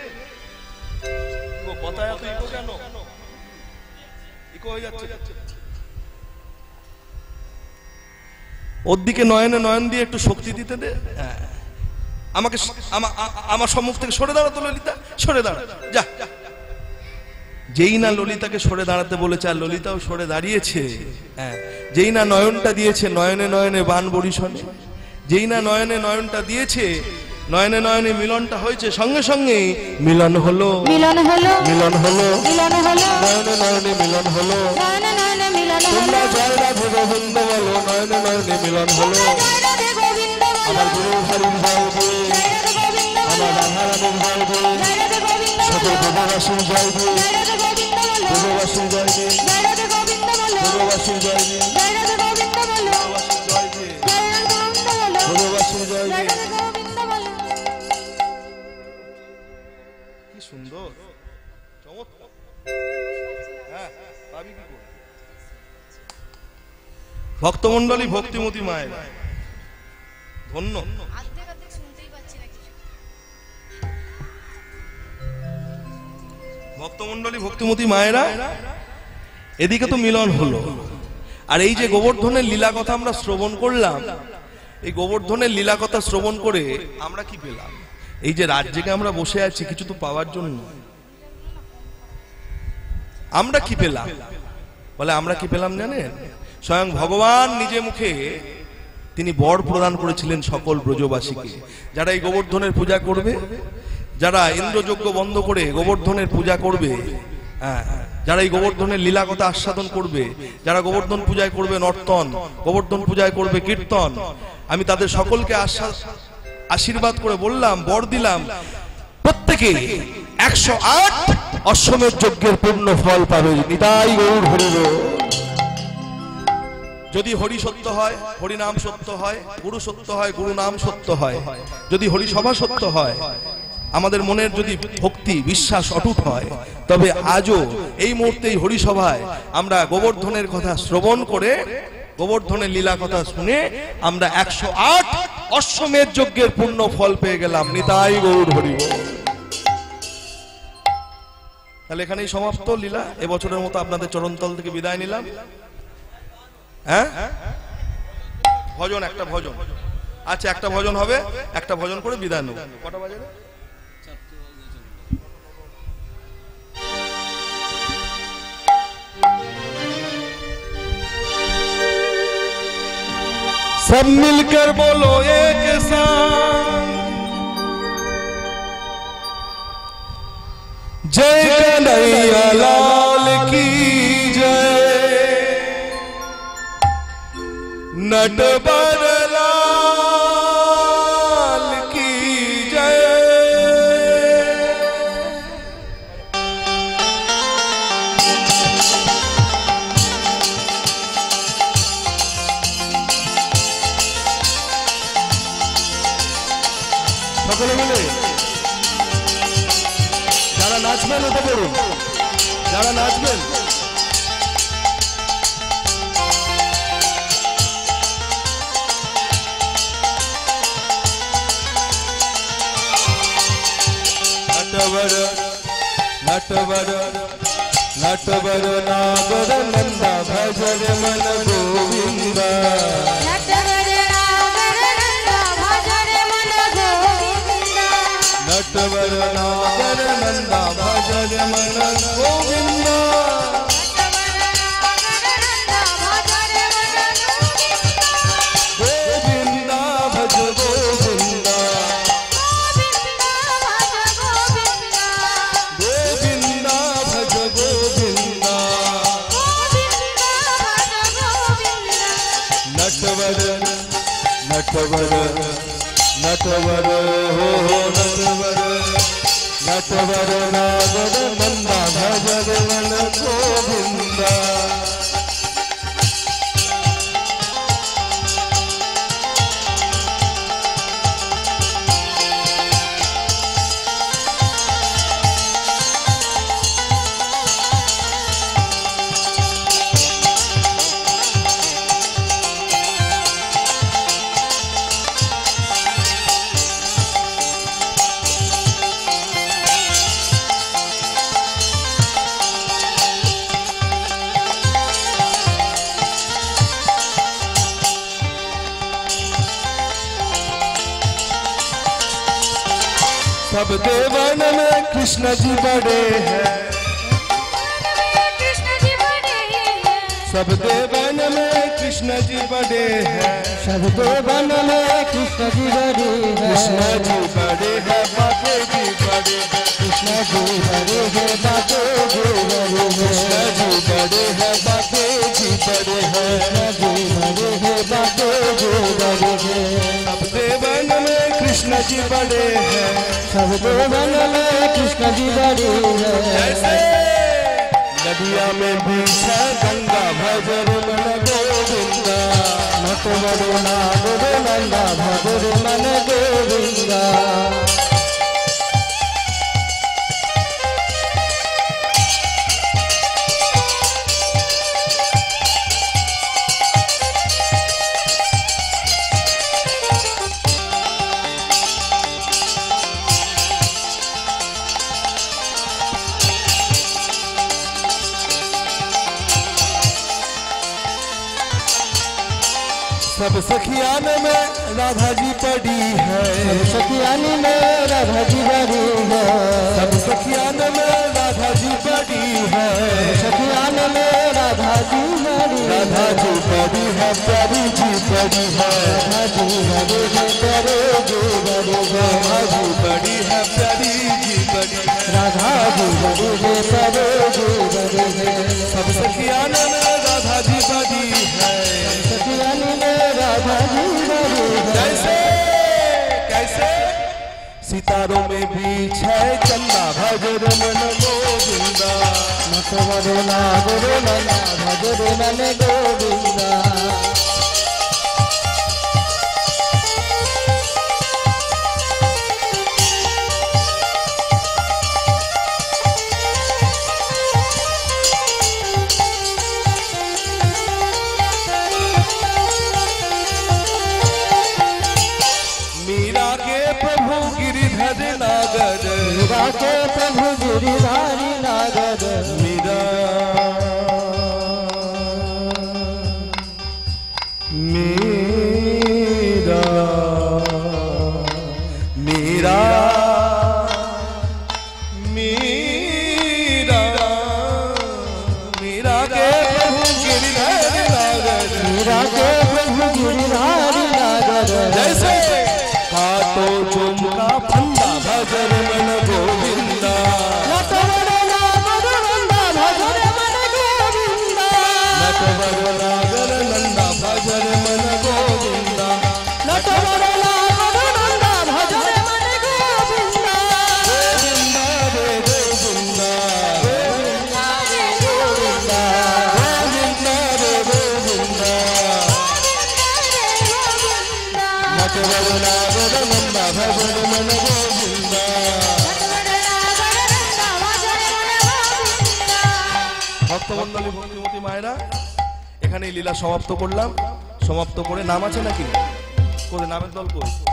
ওর দিকে নয়নে নয়ন দিয়ে একটু শক্তি দিতে দে। আমাকে আমার সম্মুখ থেকে সরে দাঁড়াতো ললিতা, সরে দাঁড়া যা। যেই না ললিতাকে সরে দাঁড়াতে বলেছে আর ললিতাও সরে দাঁড়িয়েছে, হ্যাঁ যেই না নয়নটা দিয়েছে নয়নে নয়নে বান বরিশনে, যেই না নয়নে নয়নটা দিয়েছে নয়নে নয়নে মিলনটা হয়েছে, সঙ্গে সঙ্গে মিলন হলো মিলন হলো মিলন হলো মিলন হলো নয়নে নয়নে মিলন হলো নয়নে নয়নে মিলন হলো তোমরা জয় রাধে গোবিন্দ বলো নয়নে নয়নে মিলন হলো জয় রাধে গোবিন্দ বলো আমার গুরু হরির জয় গে জয় রাধে গোবিন্দ বলো আমার রাধারানীর জয় গে জয় রাধে গোবিন্দ সকল ব্রজবাসীর জয় গে জয় রাধে গোবিন্দ বলো ব্রজবাসীর জয় গে জয় রাধে গোবিন্দ বলো ব্রজবাসীর জয় গে জয় রাধে গোবিন্দ বলো জয় গে জয় রাধে গোবিন্দ বলো ব্রজবাসীর জয় জয় গে রাধে গোবিন্দ বলো। কি সুন্দর চমৎকার। হ্যাঁ পাবি কি করে? ভক্তমণ্ডলী ভক্তিমতী মায়ের ধন্য। ভক্তমণ্ডলী ভক্তিমতী মায়েরা এদিকে তো মিলন হলো, আর এই যে গোবর্ধনের লীলা কথা আমরা শ্রবণ করলাম, এই গোবর্ধনের লীলা কথা শ্রবণ করে আমরা কি পেলাম? এই যে রাজ্যে আমরা বসে আছি কিছু তো পাওয়ার জন্য, আমরা কি পেলাম? বলে আমরা কি পেলাম জানেন? স্বয়ং ভগবান নিজে মুখে তিনি বর প্রদান করেছিলেন সকল ব্রজবাসীকে। যারা এই গোবর্ধনের পূজা করবে, যারা ইন্দ্রযজ্ঞ বন্ধ করে গোবর্ধনের পূজা করবে, হ্যাঁ যারা এই গোবর্ধনের লীলা কথা আস্বাদন করবে, যারা গোবর্ধন পূজায় করবে নর্তন, গোবর্ধন পূজায় করবে কীর্তন, আমি তাদের সকলকে আশীর্বাদ করে বললাম, বর দিলাম, প্রত্যেকে একশো আট অশ্বমেধ যজ্ঞের পূর্ণ ফল পাবে। নিতাই গৌর হরি বল। যদি হরি সত্য হয়, হরি নাম সত্য হয়, গুরু সত্য হয়, গুরু নাম সত্য হয়, যদি হরি সভা সত্য হয়, আমাদের মনের যদি ভক্তি বিশ্বাস অটুট হয়, তবে আজও এই মুহূর্তে হরি সভায় আমরা গোবর্ধনের কথা শ্রবণ করে, গোবর্ধনের লীলা কথা শুনে আমরা একশো আট অশ্বমেধ যজ্ঞের পূর্ণ ফল পেয়ে গেলাম। নিতাই গৌর হরি বল। তাহলে এখানেই সমাপ্ত লীলা। এবছরের মতো আপনাদের চরণতল থেকে বিদায় নিলাম। হ্যাঁ ভজন, একটা ভজন, আচ্ছা একটা ভজন হবে, একটা ভজন করে বিদায় নেব। কটা বাজে? सब मिलकर बोलो एक साथ, जय कन्हैया लाल की जय, नटवर लाल की जय। সকলে মিলে যারা নাচবেন উঠে পড়ুন, যারা নাচবেন नटवर नटवर नटवर नागर नंदा भजर मन गोविंद, नटवर नागर नंदा भजर मन गोविंद, गोविंद भज गोविंद, गोविंद भज गोविंद, नटवर नटवर नटवर हो हो नटवर, नटवर नागर नंदा भजर मन गोविंद। सब देवन में कृष्ण जी बड़े हैं, सब देवन में कृष्ण जी बड़े हैं, सब देवन में कृष्ण जी बड़े हैं, कृष्ण जी बड़े हैं, बाके जी बड़े हैं, कृष्ण जी बड़े हैं, बाके जी बड़े हैं, कृष्ण जी बड़े हैं, बाके जी बड़े हैं, कृष्ण जी बड़े हैं, बाके जी बड़े हैं। सब देवन में कृष्ण जी बड़े हैं, सब देवन में कृष्ण जी बड़े हैं, जैसे नदिया में बीच है गंगा भजर मन गोविंद, नटवर नागर नंदा भजर मन गोविंद। सब सखियान में राधा जी पड़ी है, सब सखियान में राधा जी बड़ी है, सब सखियान में राधा जी पड़ी है, सखियान में राधा जी बड़ी, राधा जी पड़ी है, प्यारी जी पड़ी है, राधा जी बड़ी है, प्यारे जी बड़ी है, राधा जी बड़ी है, प्यारी जी बड़ी है, राधा जी बड़ी है, प्यारे जी बड़ी है। सब सखियान में राधा जी पड़ी है, सखियान में राधा जी बड़ी है, कैसे कैसे सितारों में बीच है चंदा भजर मन गोविंद, नटवर नागर नंदा भजर मन गोविंद। मीरा के प्रभु गिरिधर नागर, मीरा के प्रभु गिरिधारी नागर, मीरा मीरा मीरा मीरा मीरा के प्रभु गिरिधर नागर, मीरा के प्रभु गिरिधारी ভক্তমন্ডলী ভক্তিমতী মায়েরা এখানে লীলা সমাপ্ত করলাম। সমাপ্ত করে নাম আছে নাকি? কোথায় নামের দল কই?